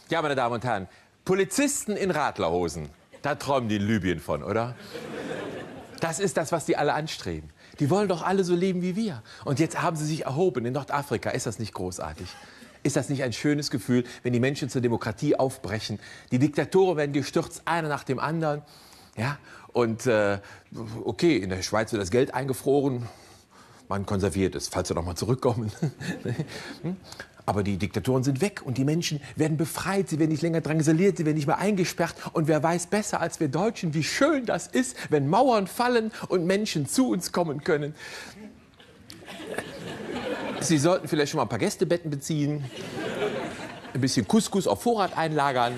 Ja, meine Damen und Herren, Polizisten in Radlerhosen, da träumen die in Libyen von, oder? Das ist das, was die alle anstreben. Die wollen doch alle so leben wie wir. Und jetzt haben sie sich erhoben in Nordafrika. Ist das nicht großartig? Ist das nicht ein schönes Gefühl, wenn die Menschen zur Demokratie aufbrechen? Die Diktatoren werden gestürzt, einer nach dem anderen. Ja? Und okay, in der Schweiz wird das Geld eingefroren. Man konserviert es, falls sie noch mal zurückkommen. Aber die Diktatoren sind weg und die Menschen werden befreit. Sie werden nicht länger drangsaliert, sie werden nicht mehr eingesperrt. Und wer weiß besser als wir Deutschen, wie schön das ist, wenn Mauern fallen und Menschen zu uns kommen können. Sie sollten vielleicht schon mal ein paar Gästebetten beziehen, ein bisschen Couscous auf Vorrat einlagern.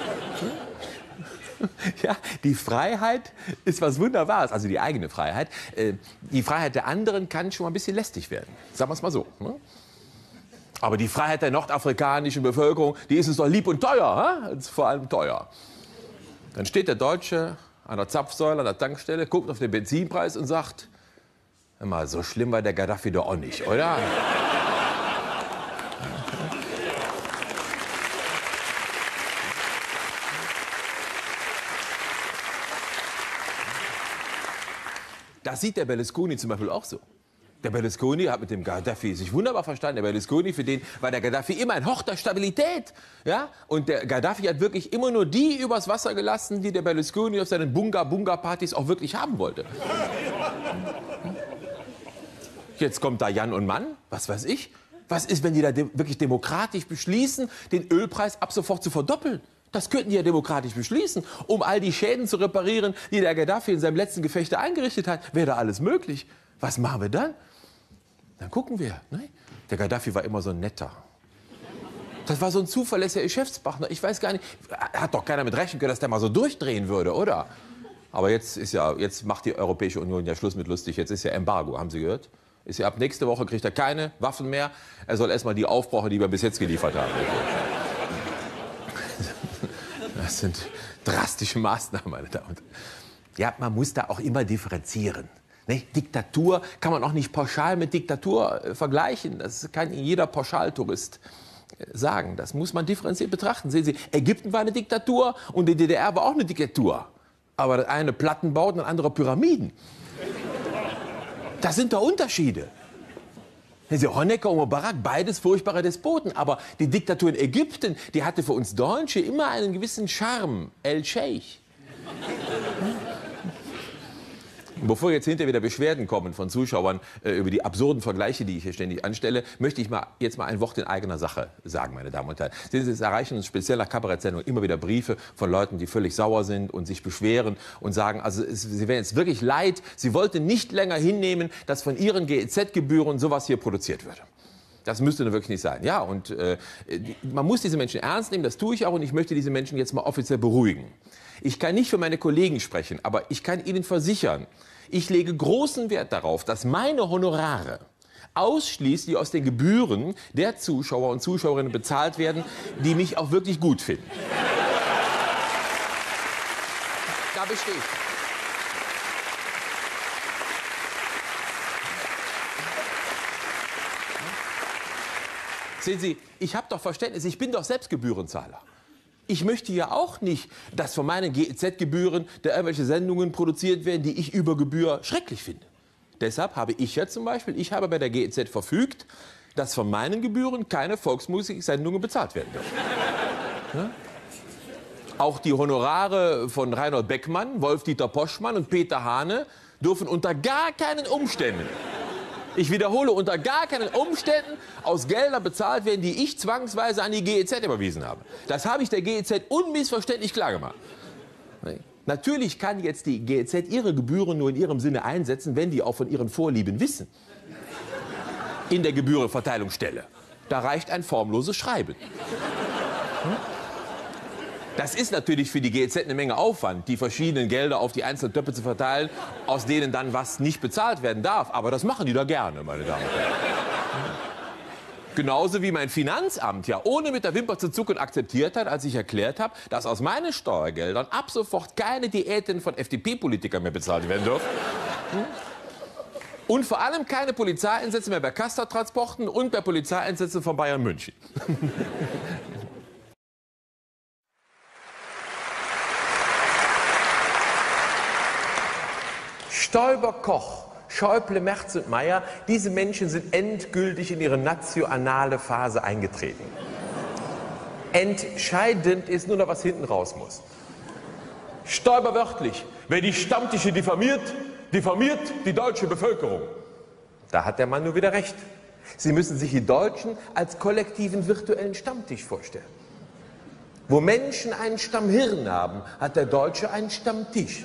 Ja, die Freiheit ist was Wunderbares, also die eigene Freiheit. Die Freiheit der anderen kann schon mal ein bisschen lästig werden, sagen wir es mal so. Ne? Aber die Freiheit der nordafrikanischen Bevölkerung, die ist uns doch lieb und teuer. He? Ist vor allem teuer. Dann steht der Deutsche an der Zapfsäule, an der Tankstelle, guckt auf den Benzinpreis und sagt, immer, so schlimm war der Gaddafi doch auch nicht, oder? Das sieht der Berlusconi zum Beispiel auch so. Der Berlusconi hat mit dem Gaddafi sich wunderbar verstanden. Der Berlusconi, für den war der Gaddafi immer ein Hort der Stabilität. Ja? Und der Gaddafi hat wirklich immer nur die übers Wasser gelassen, die der Berlusconi auf seinen Bunga-Bunga-Partys auch wirklich haben wollte. Jetzt kommt da Jan und Mann, was weiß ich. Was ist, wenn die da wirklich demokratisch beschließen, den Ölpreis ab sofort zu verdoppeln? Das könnten die ja demokratisch beschließen, um all die Schäden zu reparieren, die der Gaddafi in seinem letzten Gefecht eingerichtet hat. Wäre da alles möglich. Was machen wir dann? Dann gucken wir. Ne? Der Gaddafi war immer so ein netter. Das war so ein zuverlässiger Geschäftspartner. Ich weiß gar nicht, hat doch keiner mit rechnen können, dass der mal so durchdrehen würde, oder? Aber jetzt macht die Europäische Union ja Schluss mit lustig. Jetzt ist ja Embargo, haben Sie gehört? Ist ja ab nächste Woche kriegt er keine Waffen mehr. Er soll erst mal die aufbrauchen, die wir bis jetzt geliefert haben. Das sind drastische Maßnahmen, meine Damen und Herren. Ja, man muss da auch immer differenzieren. Ne? Diktatur kann man auch nicht pauschal mit Diktatur vergleichen. Das kann jeder Pauschaltourist sagen. Das muss man differenziert betrachten. Sehen Sie, Ägypten war eine Diktatur und die DDR war auch eine Diktatur. Aber das eine Plattenbauten und das andere Pyramiden. Das sind doch Unterschiede. Sehen Sie, Honecker und Mubarak, beides furchtbare Despoten. Aber die Diktatur in Ägypten, die hatte für uns Deutsche immer einen gewissen Charme. El-Scheich. Bevor jetzt hinterher wieder Beschwerden kommen von Zuschauern über die absurden Vergleiche, die ich hier ständig anstelle, möchte ich jetzt mal ein Wort in eigener Sache sagen, meine Damen und Herren. Sehen Sie, es erreichen uns speziell nach Kabarettsendungen immer wieder Briefe von Leuten, die völlig sauer sind und sich beschweren und sagen, also sie wären jetzt wirklich leid, sie wollten nicht länger hinnehmen, dass von ihren GEZ-Gebühren sowas hier produziert wird. Das müsste wirklich nicht sein. Ja, und man muss diese Menschen ernst nehmen, das tue ich auch, und ich möchte diese Menschen jetzt mal offiziell beruhigen. Ich kann nicht für meine Kollegen sprechen, aber ich kann Ihnen versichern, ich lege großen Wert darauf, dass meine Honorare ausschließlich aus den Gebühren der Zuschauer und Zuschauerinnen bezahlt werden, die mich auch wirklich gut finden. Da bestehe ich. Sehen Sie, ich habe doch Verständnis, ich bin doch selbst Gebührenzahler. Ich möchte ja auch nicht, dass von meinen GEZ-Gebühren da irgendwelche Sendungen produziert werden, die ich über Gebühr schrecklich finde. Deshalb habe ich ja zum Beispiel, ich habe bei der GEZ verfügt, dass von meinen Gebühren keine Volksmusiksendungen bezahlt werden dürfen. Ja? Auch die Honorare von Reinhold Beckmann, Wolf-Dieter Poschmann und Peter Hane dürfen unter gar keinen Umständen, ich wiederhole, unter gar keinen Umständen aus Geldern bezahlt werden, die ich zwangsweise an die GEZ überwiesen habe. Das habe ich der GEZ unmissverständlich klargemacht. Natürlich kann jetzt die GEZ ihre Gebühren nur in ihrem Sinne einsetzen, wenn die auch von ihren Vorlieben wissen. In der Gebührenverteilungsstelle. Da reicht ein formloses Schreiben. Das ist natürlich für die GEZ eine Menge Aufwand, die verschiedenen Gelder auf die einzelnen Töpfe zu verteilen, aus denen dann was nicht bezahlt werden darf. Aber das machen die da gerne, meine Damen und Herren. Genauso wie mein Finanzamt ja ohne mit der Wimper zu zucken akzeptiert hat, als ich erklärt habe, dass aus meinen Steuergeldern ab sofort keine Diäten von FDP-Politikern mehr bezahlt werden dürfen. Und vor allem keine Polizeieinsätze mehr bei Castor-Transporten und bei Polizeieinsätzen von Bayern München. Stoiber, Koch, Schäuble, Merz und Meyer, diese Menschen sind endgültig in ihre nationale Phase eingetreten. Entscheidend ist nur noch, was hinten raus muss. Stoiber wörtlich: Wer die Stammtische diffamiert, diffamiert die deutsche Bevölkerung. Da hat der Mann nur wieder recht. Sie müssen sich die Deutschen als kollektiven virtuellen Stammtisch vorstellen. Wo Menschen einen Stammhirn haben, hat der Deutsche einen Stammtisch.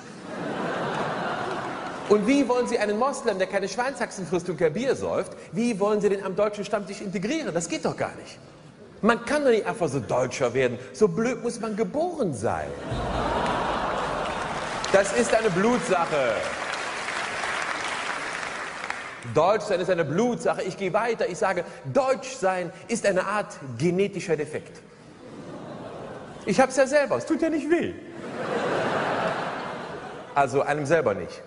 Und wie wollen Sie einen Moslem, der keine Schweinshaxen frisst und kein Bier säuft, wie wollen Sie den am deutschen Stammtisch integrieren? Das geht doch gar nicht. Man kann doch nicht einfach so Deutscher werden. So blöd muss man geboren sein. Das ist eine Blutsache. Deutschsein ist eine Blutsache. Ich gehe weiter. Ich sage, Deutschsein ist eine Art genetischer Defekt. Ich habe es ja selber. Es tut ja nicht weh. Also einem selber nicht.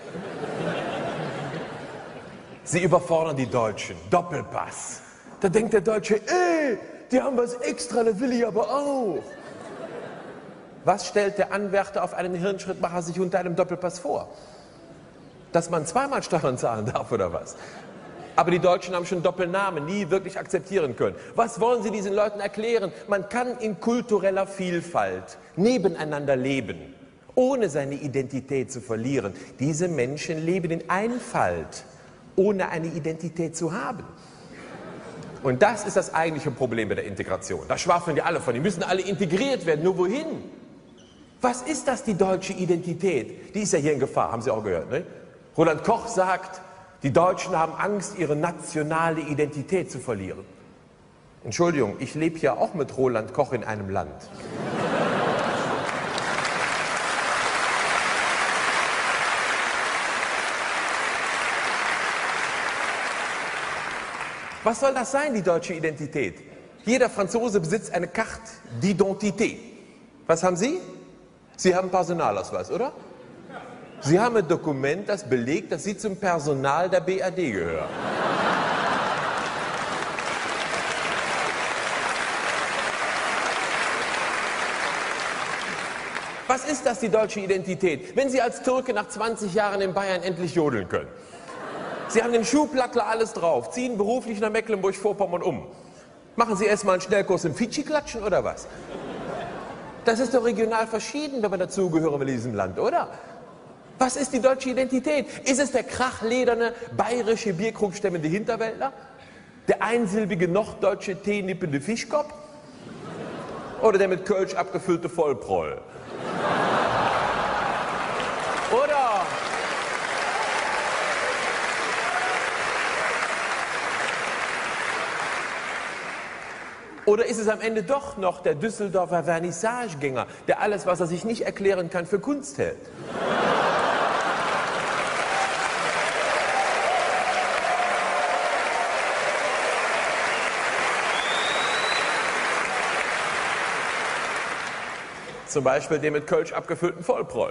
Sie überfordern die Deutschen. Doppelpass. Da denkt der Deutsche, die haben was extra, das will ich aber auch. Was stellt der Anwärter auf einen Hirnschrittmacher sich unter einem Doppelpass vor? Dass man zweimal Steuern zahlen darf oder was? Aber die Deutschen haben schon Doppelnamen, nie wirklich akzeptieren können. Was wollen Sie diesen Leuten erklären? Man kann in kultureller Vielfalt nebeneinander leben, ohne seine Identität zu verlieren. Diese Menschen leben in Einfalt, ohne eine Identität zu haben. Und das ist das eigentliche Problem bei der Integration. Da schwafeln die alle von, die müssen alle integriert werden. Nur wohin? Was ist das, die deutsche Identität? Die ist ja hier in Gefahr, haben Sie auch gehört, ne? Roland Koch sagt, die Deutschen haben Angst, ihre nationale Identität zu verlieren. Entschuldigung, ich lebe ja auch mit Roland Koch in einem Land. Was soll das sein, die deutsche Identität? Jeder Franzose besitzt eine Carte d'identité. Was haben Sie? Sie haben einen Personalausweis, oder? Sie haben ein Dokument, das belegt, dass Sie zum Personal der BRD gehören. Was ist das, die deutsche Identität? Wenn Sie als Türke nach 20 Jahren in Bayern endlich jodeln können. Sie haben den Schuhplattler alles drauf, ziehen beruflich nach Mecklenburg-Vorpommern um. Machen Sie erstmal einen Schnellkurs im Fidschi-Klatschen oder was? Das ist doch regional verschieden, wenn man dazugehören will in diesem Land, oder? Was ist die deutsche Identität? Ist es der krachlederne, bayerische bierkrugstemmende Hinterwäldler? Der einsilbige, norddeutsche, teenippende Fischkopf? Oder der mit Kölsch abgefüllte Vollproll? Oder ist es am Ende doch noch der Düsseldorfer Vernissagegänger, der alles, was er sich nicht erklären kann, für Kunst hält? Zum Beispiel den mit Kölsch abgefüllten Vollproll.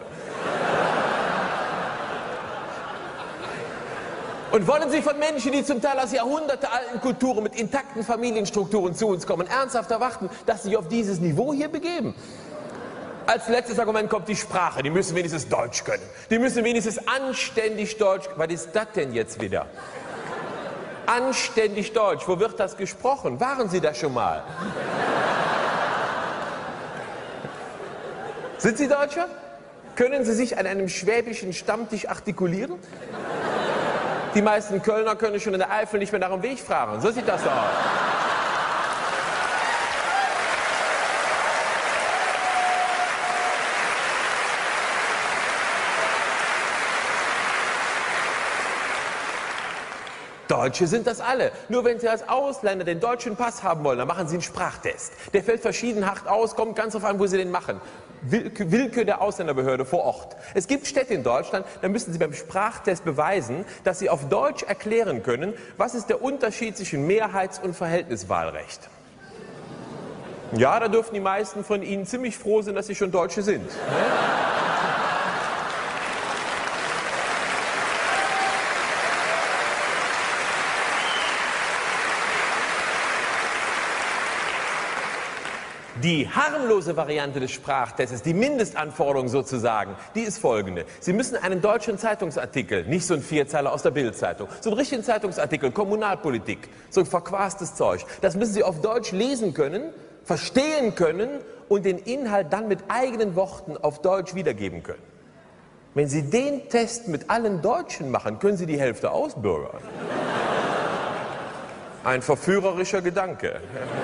Und wollen Sie von Menschen, die zum Teil aus jahrhundertealten Kulturen mit intakten Familienstrukturen zu uns kommen, ernsthaft erwarten, dass sie sich auf dieses Niveau hier begeben? Als letztes Argument kommt die Sprache. Die müssen wenigstens Deutsch können. Die müssen wenigstens anständig Deutsch. Was ist das denn jetzt wieder? Anständig Deutsch. Wo wird das gesprochen? Waren Sie da schon mal? Sind Sie Deutscher? Können Sie sich an einem schwäbischen Stammtisch artikulieren? Die meisten Kölner können schon in der Eifel nicht mehr nach dem Weg fragen. So sieht das doch aus. Deutsche sind das alle. Nur wenn Sie als Ausländer den deutschen Pass haben wollen, dann machen Sie einen Sprachtest. Der fällt verschieden hart aus, kommt ganz darauf an, wo Sie den machen. Willkür der Ausländerbehörde vor Ort. Es gibt Städte in Deutschland, da müssen Sie beim Sprachtest beweisen, dass Sie auf Deutsch erklären können, was ist der Unterschied zwischen Mehrheits- und Verhältniswahlrecht. Ja, da dürften die meisten von Ihnen ziemlich froh sein, dass Sie schon Deutsche sind. Die harmlose Variante des Sprachtests, die Mindestanforderung sozusagen, die ist folgende. Sie müssen einen deutschen Zeitungsartikel, nicht so ein Vierzeiler aus der Bild-Zeitung, so einen richtigen Zeitungsartikel, Kommunalpolitik, so ein verquastes Zeug, das müssen Sie auf Deutsch lesen können, verstehen können und den Inhalt dann mit eigenen Worten auf Deutsch wiedergeben können. Wenn Sie den Test mit allen Deutschen machen, können Sie die Hälfte ausbürgern. Ein verführerischer Gedanke.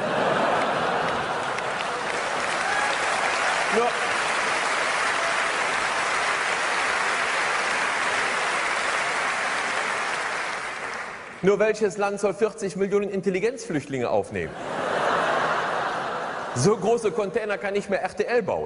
Nur welches Land soll 40 Millionen Intelligenzflüchtlinge aufnehmen? So große Container kann nicht mehr RTL bauen.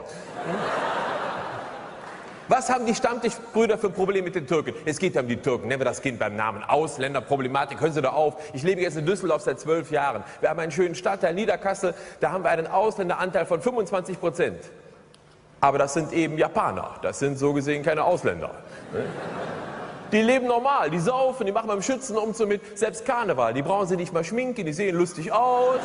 Was haben die Stammtischbrüder für ein Problem mit den Türken? Es geht ja um die Türken, nennen wir das Kind beim Namen. Ausländerproblematik, hören Sie doch auf. Ich lebe jetzt in Düsseldorf seit 12 Jahren. Wir haben einen schönen Stadtteil, Niederkassel, da haben wir einen Ausländeranteil von 25%. Aber das sind eben Japaner, das sind so gesehen keine Ausländer. Die leben normal, die saufen, die machen beim Schützenumzug mit, selbst Karneval, die brauchen sie nicht mal schminken, die sehen lustig aus.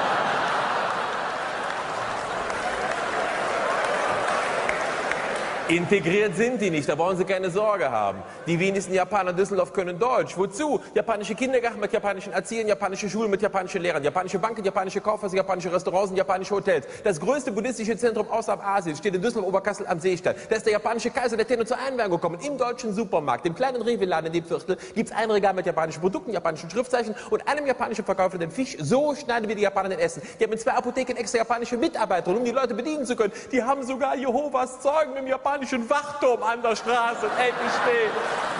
Integriert sind die nicht, da brauchen Sie keine Sorge haben. Die wenigsten Japaner in Düsseldorf können Deutsch. Wozu? Japanische Kindergärten mit japanischen Erziehern, japanische Schulen mit japanischen Lehrern, japanische Banken, japanische Kaufhäuser, japanische Restaurants und japanische Hotels. Das größte buddhistische Zentrum außerhalb Asiens steht in Düsseldorf-Oberkassel am Seestall. Da ist der japanische Kaiser, der Tenno zur Einweihung gekommen. Im deutschen Supermarkt, im kleinen Rewe-Laden in dem Viertel, gibt es ein Regal mit japanischen Produkten, japanischen Schriftzeichen und einem japanischen Verkäufer den Fisch. So schneiden wir die Japaner den Essen. Die haben in 2 Apotheken extra japanische Mitarbeiter, um die Leute bedienen zu können. Die haben sogar Jehovas Zeugen im japanischen Wachturm an der Straße endlich stehen.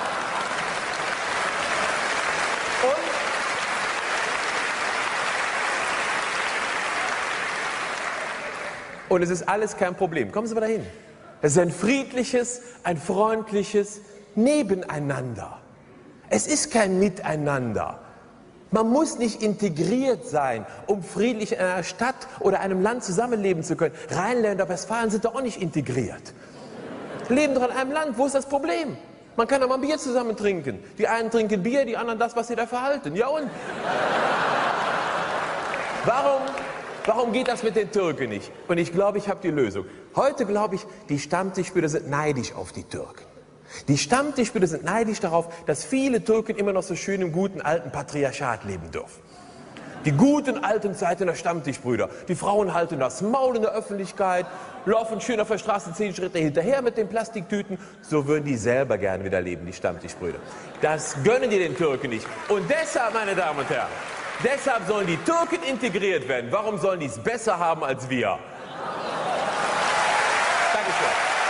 Und es ist alles kein Problem. Kommen Sie mal dahin. Es ist ein friedliches, ein freundliches Nebeneinander. Es ist kein Miteinander. Man muss nicht integriert sein, um friedlich in einer Stadt oder einem Land zusammenleben zu können. Rheinländer, Westfalen sind doch auch nicht integriert. Leben doch in einem Land, wo ist das Problem? Man kann doch mal Bier zusammen trinken. Die einen trinken Bier, die anderen das, was sie da verhalten. Ja und? Warum geht das mit den Türken nicht? Und ich glaube, ich habe die Lösung. Heute glaube ich, die Stammtischbrüder sind neidisch auf die Türken. Die Stammtischbrüder sind neidisch darauf, dass viele Türken immer noch so schön im guten alten Patriarchat leben dürfen. Die guten alten Zeiten der Stammtischbrüder. Die Frauen halten das Maul in der Öffentlichkeit, laufen schön auf der Straße 10 Schritte hinterher mit den Plastiktüten. So würden die selber gerne wieder leben, die Stammtischbrüder. Das gönnen die den Türken nicht. Und deshalb, meine Damen und Herren, deshalb sollen die Türken integriert werden. Warum sollen die es besser haben als wir? Dankeschön.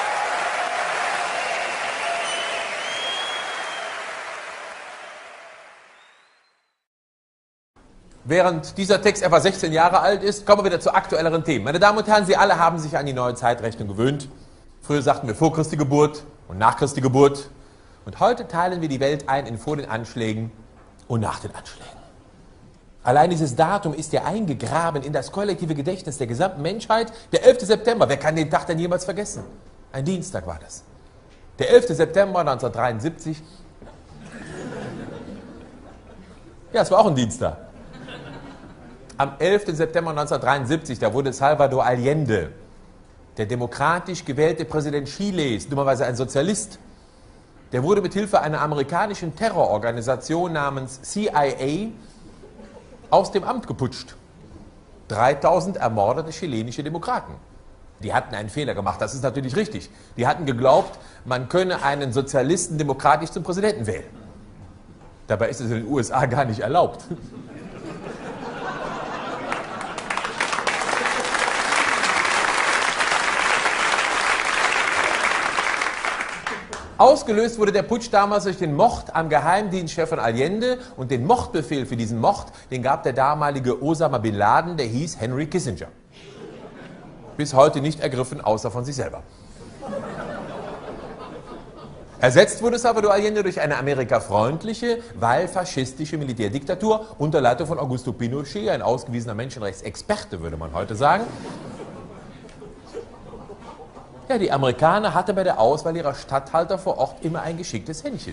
Während dieser Text etwa 16 Jahre alt ist, kommen wir wieder zu aktuelleren Themen. Meine Damen und Herren, Sie alle haben sich an die neue Zeitrechnung gewöhnt. Früher sagten wir vor Christi Geburt und nach Christi Geburt. Und heute teilen wir die Welt ein in vor den Anschlägen und nach den Anschlägen. Allein dieses Datum ist ja eingegraben in das kollektive Gedächtnis der gesamten Menschheit. Der 11. September, wer kann den Tag denn jemals vergessen? Ein Dienstag war das. Der 11. September 1973. Ja, es war auch ein Dienstag. Am 11. September 1973, da wurde Salvador Allende, der demokratisch gewählte Präsident Chiles, dummerweise ein Sozialist, der wurde mit Hilfe einer amerikanischen Terrororganisation namens CIA aus dem Amt geputscht. 3000 ermordete chilenische Demokraten. Die hatten einen Fehler gemacht, das ist natürlich richtig. Die hatten geglaubt, man könne einen Sozialisten demokratisch zum Präsidenten wählen. Dabei ist es in den USA gar nicht erlaubt. Ausgelöst wurde der Putsch damals durch den Mord am Geheimdienstchef von Allende und den Mordbefehl für diesen Mord, den gab der damalige Osama Bin Laden, der hieß Henry Kissinger. Bis heute nicht ergriffen, außer von sich selber. Ersetzt wurde Salvador Allende durch eine amerikafreundliche, weil faschistische Militärdiktatur unter Leitung von Augusto Pinochet, ein ausgewiesener Menschenrechtsexperte, würde man heute sagen. Ja, die Amerikaner hatten bei der Auswahl ihrer Statthalter vor Ort immer ein geschicktes Händchen.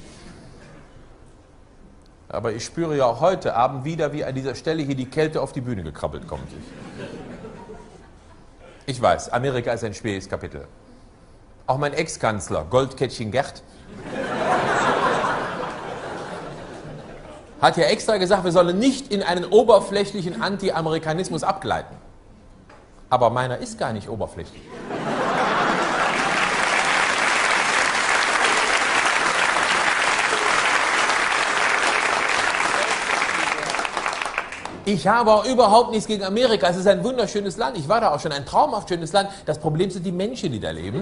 Aber ich spüre ja auch heute Abend wieder, wie an dieser Stelle hier die Kälte auf die Bühne gekrabbelt kommt. Ich weiß, Amerika ist ein schwieriges Kapitel. Auch mein Ex-Kanzler, Goldkettchen Gerd, hat ja extra gesagt, wir sollen nicht in einen oberflächlichen Anti-Amerikanismus abgleiten. Aber meiner ist gar nicht oberflächlich. Ich habe auch überhaupt nichts gegen Amerika. Es ist ein wunderschönes Land. Ich war da auch schon, ein traumhaft schönes Land. Das Problem sind die Menschen, die da leben.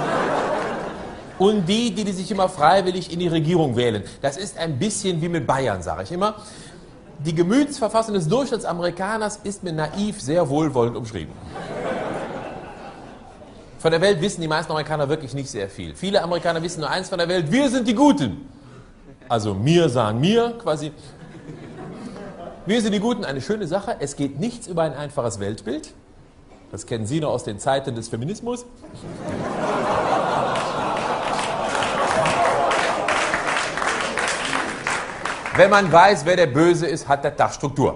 Und die sich immer freiwillig in die Regierung wählen. Das ist ein bisschen wie mit Bayern, sage ich immer. Die Gemütsverfassung des Durchschnittsamerikaners ist mir naiv sehr wohlwollend umschrieben. Von der Welt wissen die meisten Amerikaner wirklich nicht sehr viel. Viele Amerikaner wissen nur eins von der Welt: wir sind die Guten. Also mir sagen mir quasi. Wir sind die Guten, eine schöne Sache. Es geht nichts über ein einfaches Weltbild. Das kennen Sie noch aus den Zeiten des Feminismus. Wenn man weiß, wer der Böse ist, hat der Tag Struktur.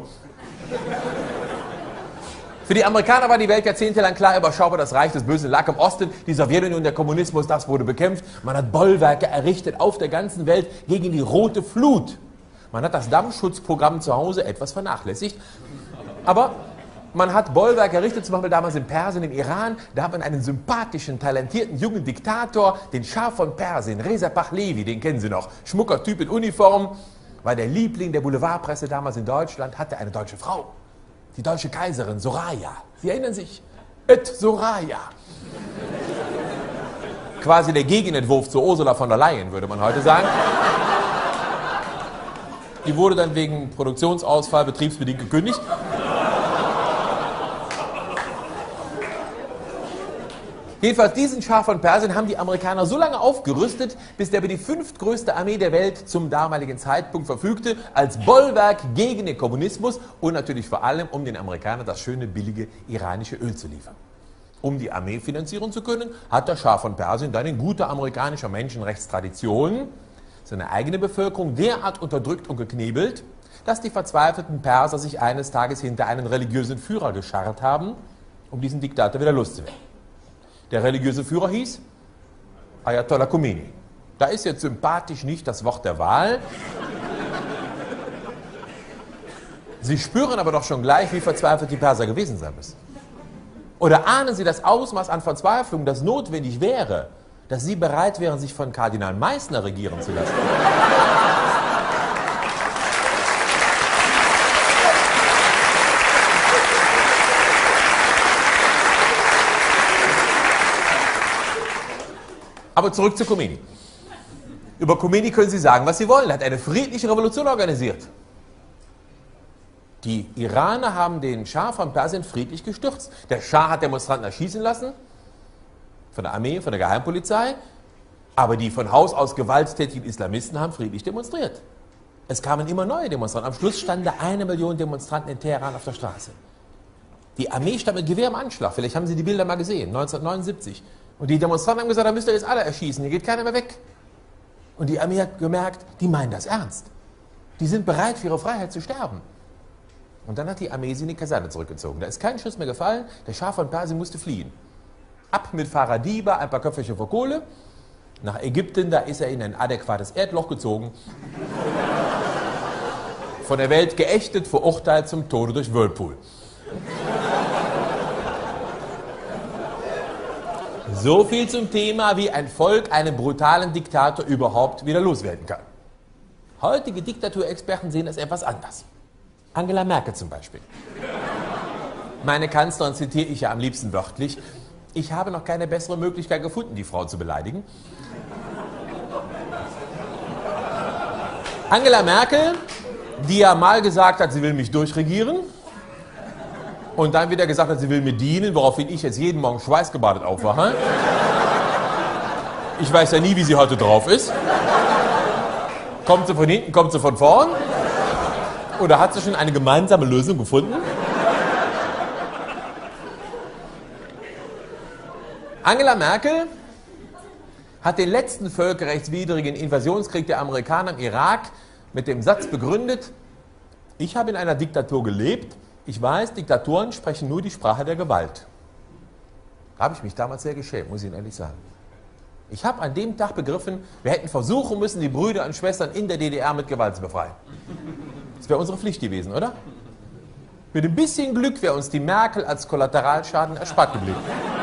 Für die Amerikaner war die Welt jahrzehntelang klar überschaubar. Das Reich des Bösen lag im Osten. Die Sowjetunion, der Kommunismus, das wurde bekämpft. Man hat Bollwerke errichtet auf der ganzen Welt gegen die rote Flut. Man hat das Dammschutzprogramm zu Hause etwas vernachlässigt. Aber man hat Bollwerke errichtet, zum Beispiel damals in Persien, im Iran. Da hat man einen sympathischen, talentierten, jungen Diktator, den Schah von Persien, Reza Pahlavi, den kennen Sie noch. Schmucker Typ in Uniform. War der Liebling der Boulevardpresse damals in Deutschland, hatte eine deutsche Frau. Die deutsche Kaiserin Soraya. Sie erinnern sich? Et Soraya. Quasi der Gegenentwurf zu Ursula von der Leyen, würde man heute sagen. Die wurde dann wegen Produktionsausfall betriebsbedingt gekündigt. Jedenfalls diesen Schah von Persien haben die Amerikaner so lange aufgerüstet, bis der über die 5. größte Armee der Welt zum damaligen Zeitpunkt verfügte, als Bollwerk gegen den Kommunismus und natürlich vor allem, um den Amerikanern das schöne, billige iranische Öl zu liefern. Um die Armee finanzieren zu können, hat der Schah von Persien dann in guter amerikanischer Menschenrechtstradition seine eigene Bevölkerung derart unterdrückt und geknebelt, dass die verzweifelten Perser sich eines Tages hinter einen religiösen Führer gescharrt haben, um diesen Diktator wieder loszuwerden. Der religiöse Führer hieß Ayatollah Khomeini. Da ist jetzt sympathisch nicht das Wort der Wahl. Sie spüren aber doch schon gleich, wie verzweifelt die Perser gewesen sein müssen. Oder ahnen Sie das Ausmaß an Verzweiflung, das notwendig wäre, dass Sie bereit wären, sich von Kardinal Meissner regieren zu lassen? Aber zurück zu Khomeini. Über Khomeini können Sie sagen, was Sie wollen. Er hat eine friedliche Revolution organisiert. Die Iraner haben den Schah von Persien friedlich gestürzt. Der Schah hat Demonstranten erschießen lassen, von der Armee, von der Geheimpolizei, aber die von Haus aus gewalttätigen Islamisten haben friedlich demonstriert. Es kamen immer neue Demonstranten. Am Schluss standen da 1 Million Demonstranten in Teheran auf der Straße. Die Armee stand mit Gewehr im Anschlag. Vielleicht haben Sie die Bilder mal gesehen, 1979. Und die Demonstranten haben gesagt, da müsst ihr jetzt alle erschießen, hier geht keiner mehr weg. Und die Armee hat gemerkt, die meinen das ernst. Die sind bereit, für ihre Freiheit zu sterben. Und dann hat die Armee sie in die Kaserne zurückgezogen. Da ist kein Schuss mehr gefallen, der Schah von Persien musste fliehen. Ab mit Faradiba, ein paar Köpfchen für Kohle. Nach Ägypten, da ist er in ein adäquates Erdloch gezogen. Von der Welt geächtet, verurteilt zum Tode durch Whirlpool. So viel zum Thema, wie ein Volk einen brutalen Diktator überhaupt wieder loswerden kann. Heutige Diktaturexperten sehen das etwas anders. Angela Merkel zum Beispiel. Meine Kanzlerin zitiere ich ja am liebsten wörtlich. Ich habe noch keine bessere Möglichkeit gefunden, die Frau zu beleidigen. Angela Merkel, die ja mal gesagt hat, sie will mich durchregieren und dann wieder gesagt hat, sie will mir dienen, woraufhin ich jetzt jeden Morgen schweißgebadet aufwache. Ich weiß ja nie, wie sie heute drauf ist. Kommt sie von hinten, kommt sie von vorn? Oder hat sie schon eine gemeinsame Lösung gefunden? Angela Merkel hat den letzten völkerrechtswidrigen Invasionskrieg der Amerikaner im Irak mit dem Satz begründet: Ich habe in einer Diktatur gelebt. Ich weiß, Diktatoren sprechen nur die Sprache der Gewalt. Da habe ich mich damals sehr geschämt, muss ich Ihnen ehrlich sagen. Ich habe an dem Tag begriffen, wir hätten versuchen müssen, die Brüder und Schwestern in der DDR mit Gewalt zu befreien. Das wäre unsere Pflicht gewesen, oder? Mit ein bisschen Glück wäre uns die Merkel als Kollateralschaden erspart geblieben.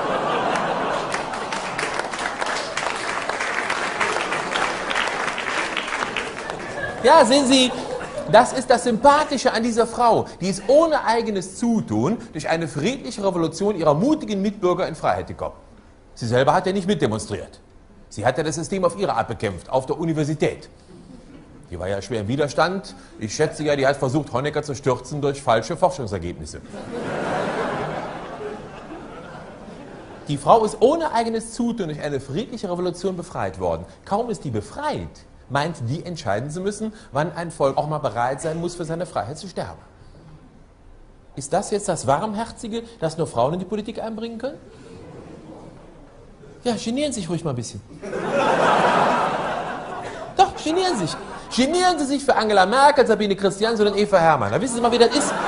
Ja, sehen Sie, das ist das Sympathische an dieser Frau. Die ist ohne eigenes Zutun durch eine friedliche Revolution ihrer mutigen Mitbürger in Freiheit gekommen. Sie selber hat ja nicht mitdemonstriert. Sie hat ja das System auf ihre Art bekämpft, auf der Universität. Die war ja schwer im Widerstand. Ich schätze ja, die hat versucht, Honecker zu stürzen durch falsche Forschungsergebnisse. Die Frau ist ohne eigenes Zutun durch eine friedliche Revolution befreit worden. Kaum ist die befreit, meint die entscheiden zu müssen, wann ein Volk auch mal bereit sein muss, für seine Freiheit zu sterben. Ist das jetzt das Warmherzige, das nur Frauen in die Politik einbringen können? Ja, genieren Sie sich ruhig mal ein bisschen. Doch, genieren Sie sich. Genieren Sie sich für Angela Merkel, Sabine Christiansen und Eva Hermann. Da wissen Sie mal, wie das ist.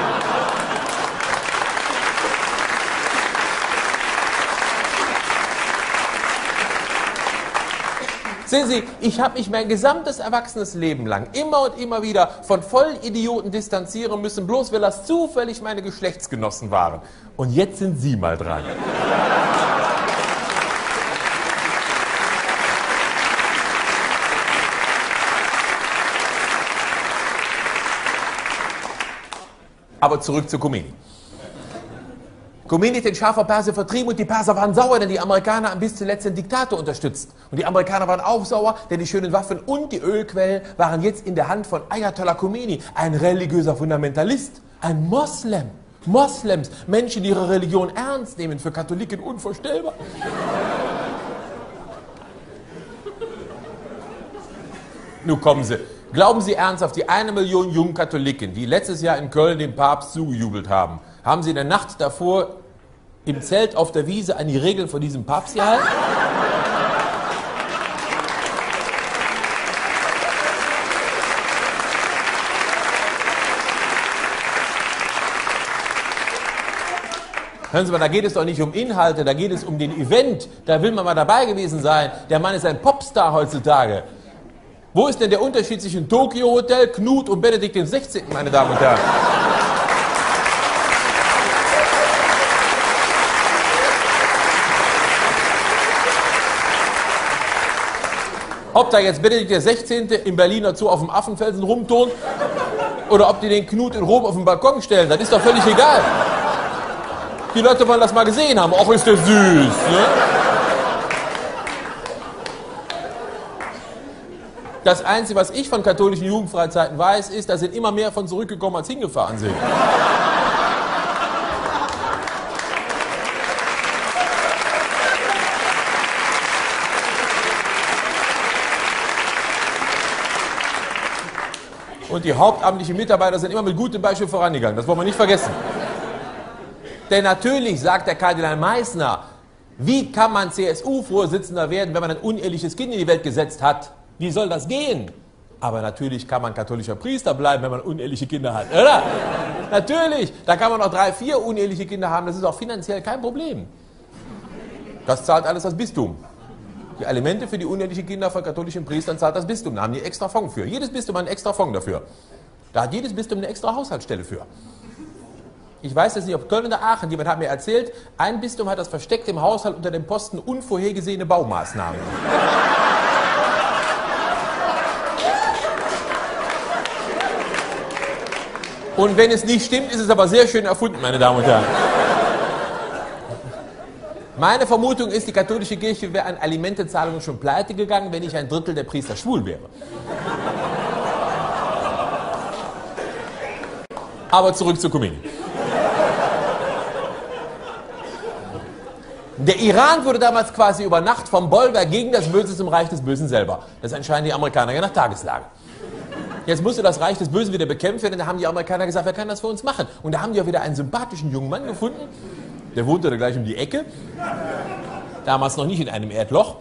Sehen Sie, ich habe mich mein gesamtes erwachsenes Leben lang immer und immer wieder von Vollidioten distanzieren müssen, bloß weil das zufällig meine Geschlechtsgenossen waren. Und jetzt sind Sie mal dran. Aber zurück zu Khomeini. Khomeini hat den Schah vor Persien vertrieben und die Perser waren sauer, denn die Amerikaner haben bis zuletzt den Diktator unterstützt. Und die Amerikaner waren auch sauer, denn die schönen Waffen und die Ölquellen waren jetzt in der Hand von Ayatollah Khomeini, ein religiöser Fundamentalist, ein Moslem. Moslems, Menschen, die ihre Religion ernst nehmen, für Katholiken unvorstellbar. Nun kommen Sie. Glauben Sie ernsthaft, die 1 Million jungen Katholiken, die letztes Jahr in Köln dem Papst zugejubelt haben, haben Sie in der Nacht davor im Zelt auf der Wiese an die Regeln von diesem Papst gehalten? Hören Sie mal, da geht es doch nicht um Inhalte, da geht es um den Event. Da will man mal dabei gewesen sein. Der Mann ist ein Popstar heutzutage. Wo ist denn der Unterschied zwischen Tokyo Hotel, Knut und Benedikt XVI., meine Damen und Herren? Ob da jetzt Benedikt XVI. Im Berliner Zoo auf dem Affenfelsen rumturnt oder ob die den Knut in Rom auf den Balkon stellen, das ist doch völlig egal. Die Leute wollen das mal gesehen haben. Och, ist der süß, ne? Das Einzige, was ich von katholischen Jugendfreizeiten weiß, ist, da sind immer mehr von zurückgekommen, als hingefahren sind. Und die hauptamtlichen Mitarbeiter sind immer mit gutem Beispiel vorangegangen. Das wollen wir nicht vergessen. Denn natürlich, sagt der Kardinal Meissner, wie kann man CSU-Vorsitzender werden, wenn man ein uneheliches Kind in die Welt gesetzt hat? Wie soll das gehen? Aber natürlich kann man katholischer Priester bleiben, wenn man uneheliche Kinder hat, oder? Natürlich, da kann man auch 3, 4 uneheliche Kinder haben, das ist auch finanziell kein Problem. Das zahlt alles das Bistum. Die Alimente für die unehelichen Kinder von katholischen Priestern zahlt das Bistum, da haben die extra Fonds für. Jedes Bistum hat einen extra Fonds dafür. Da hat jedes Bistum eine extra Haushaltsstelle für. Ich weiß jetzt nicht, ob Köln oder Aachen, jemand hat mir erzählt, ein Bistum hat das versteckt im Haushalt unter dem Posten unvorhergesehene Baumaßnahmen. Und wenn es nicht stimmt, ist es aber sehr schön erfunden, meine Damen und Herren. Meine Vermutung ist, die katholische Kirche wäre an Alimentezahlungen schon pleite gegangen, wenn nicht ein Drittel der Priester schwul wäre. Aber zurück zu Khomeini. Der Iran wurde damals quasi über Nacht vom Bollwerk gegen das Böse zum Reich des Bösen selber. Das entscheiden die Amerikaner ja nach Tageslage. Jetzt musste das Reich des Bösen wieder bekämpft werden, da haben die Amerikaner gesagt, wer kann das für uns machen? Und da haben die auch wieder einen sympathischen jungen Mann gefunden, der wohnte da gleich um die Ecke, damals noch nicht in einem Erdloch.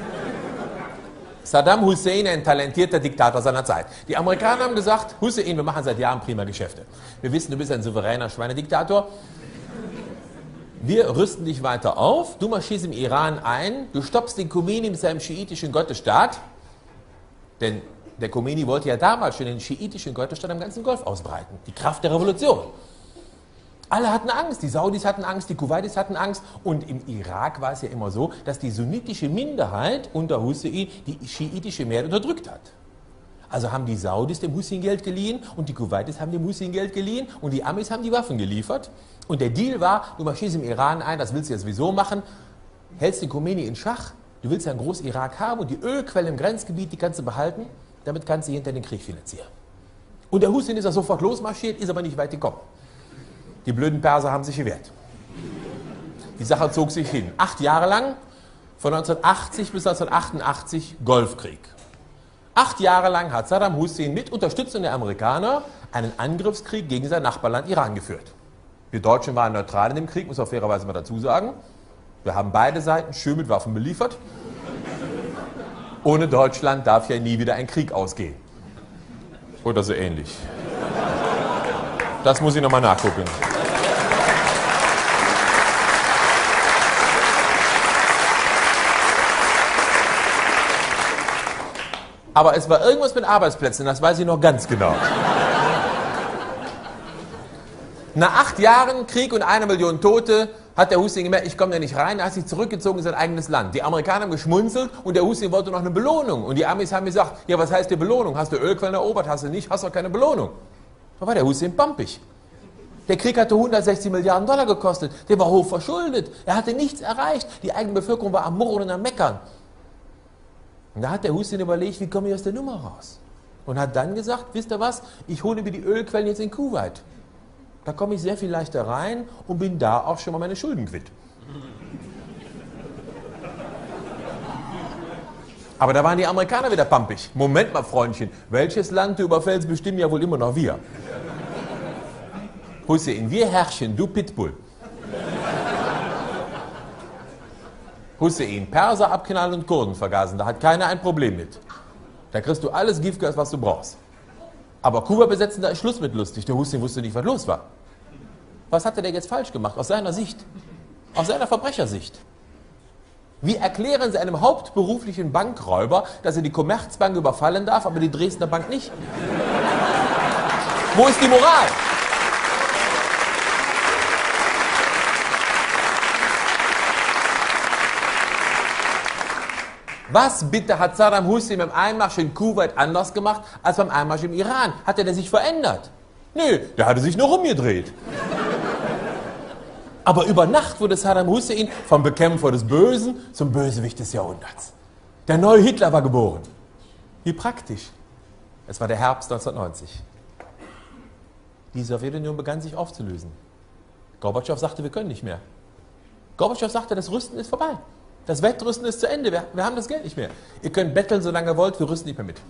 Saddam Hussein, ein talentierter Diktator seiner Zeit. Die Amerikaner haben gesagt, Hussein, wir machen seit Jahren prima Geschäfte. Wir wissen, du bist ein souveräner Schweinediktator. wir rüsten dich weiter auf, du marschierst im Iran ein, du stoppst den Khomeini mit seinem schiitischen Gottesstaat, denn der Khomeini wollte ja damals schon den schiitischen Gottesstaat am ganzen Golf ausbreiten, die Kraft der Revolution. Alle hatten Angst, die Saudis hatten Angst, die Kuwaitis hatten Angst und im Irak war es ja immer so, dass die sunnitische Minderheit unter Hussein die schiitische Mehrheit unterdrückt hat. Also haben die Saudis dem Hussein Geld geliehen und die Kuwaitis haben dem Hussein Geld geliehen und die Amis haben die Waffen geliefert. Und der Deal war, du marschierst im Iran ein, das willst du ja sowieso machen, hältst den Khomeini in Schach, du willst ja einen Groß-Irak haben und die Ölquelle im Grenzgebiet, die kannst du behalten, damit kannst du hinter den Krieg finanzieren. Und der Hussein ist ja sofort losmarschiert, ist aber nicht weit gekommen. Die blöden Perser haben sich gewehrt. Die Sache zog sich hin. 8 Jahre lang, von 1980 bis 1988, Golfkrieg. 8 Jahre lang hat Saddam Hussein mit Unterstützung der Amerikaner einen Angriffskrieg gegen sein Nachbarland Iran geführt. Wir Deutschen waren neutral in dem Krieg, muss man fairerweise mal dazu sagen. Wir haben beide Seiten schön mit Waffen beliefert. Ohne Deutschland darf ja nie wieder ein Krieg ausgehen. Oder so ähnlich. Das muss ich nochmal nachgucken. Aber es war irgendwas mit Arbeitsplätzen, das weiß ich noch ganz genau. Nach 8 Jahren Krieg und 1 Million Tote hat der Hussein gemerkt, ich komme da nicht rein, er hat sich zurückgezogen in sein eigenes Land. Die Amerikaner haben geschmunzelt und der Hussein wollte noch eine Belohnung. Und die Amis haben gesagt, ja, was heißt die Belohnung? Hast du Ölquellen erobert, hast du nicht, hast doch keine Belohnung. Da war der Hussein pampig. Der Krieg hatte 160 Milliarden Dollar gekostet, der war hoch verschuldet, er hatte nichts erreicht, die eigene Bevölkerung war am Murren und am Meckern. Und da hat der Hussein überlegt, wie komme ich aus der Nummer raus? Und hat dann gesagt, wisst ihr was, ich hole mir die Ölquellen jetzt in Kuwait. Da komme ich sehr viel leichter rein und bin da auch schon mal meine Schulden quitt. Aber da waren die Amerikaner wieder pampig. Moment mal, Freundchen, welches Land du überfällst, bestimmen ja wohl immer noch wir. Hussein, wir herrschen, du Pitbull. Hussein, Perser abknallen und Kurden vergasen, da hat keiner ein Problem mit. Da kriegst du alles Giftgas, was du brauchst. Aber Kuba besetzen, da ist Schluss mit lustig. Der Hussein wusste nicht, was los war. Was hat er denn jetzt falsch gemacht, aus seiner Sicht? Aus seiner Verbrechersicht? Wie erklären Sie einem hauptberuflichen Bankräuber, dass er die Commerzbank überfallen darf, aber die Dresdner Bank nicht? Wo ist die Moral? Was bitte hat Saddam Hussein beim Einmarsch in Kuwait anders gemacht als beim Einmarsch im Iran? Hat der sich verändert? Nö, der hatte sich nur rumgedreht. Aber über Nacht wurde Saddam Hussein vom Bekämpfer des Bösen zum Bösewicht des Jahrhunderts. Der neue Hitler war geboren. Wie praktisch. Es war der Herbst 1990. Die Sowjetunion begann sich aufzulösen. Gorbatschow sagte, wir können nicht mehr. Gorbatschow sagte, das Rüsten ist vorbei. Das Wettrüsten ist zu Ende. Wir haben das Geld nicht mehr. Ihr könnt betteln, solange ihr wollt, wir rüsten nicht mehr mit.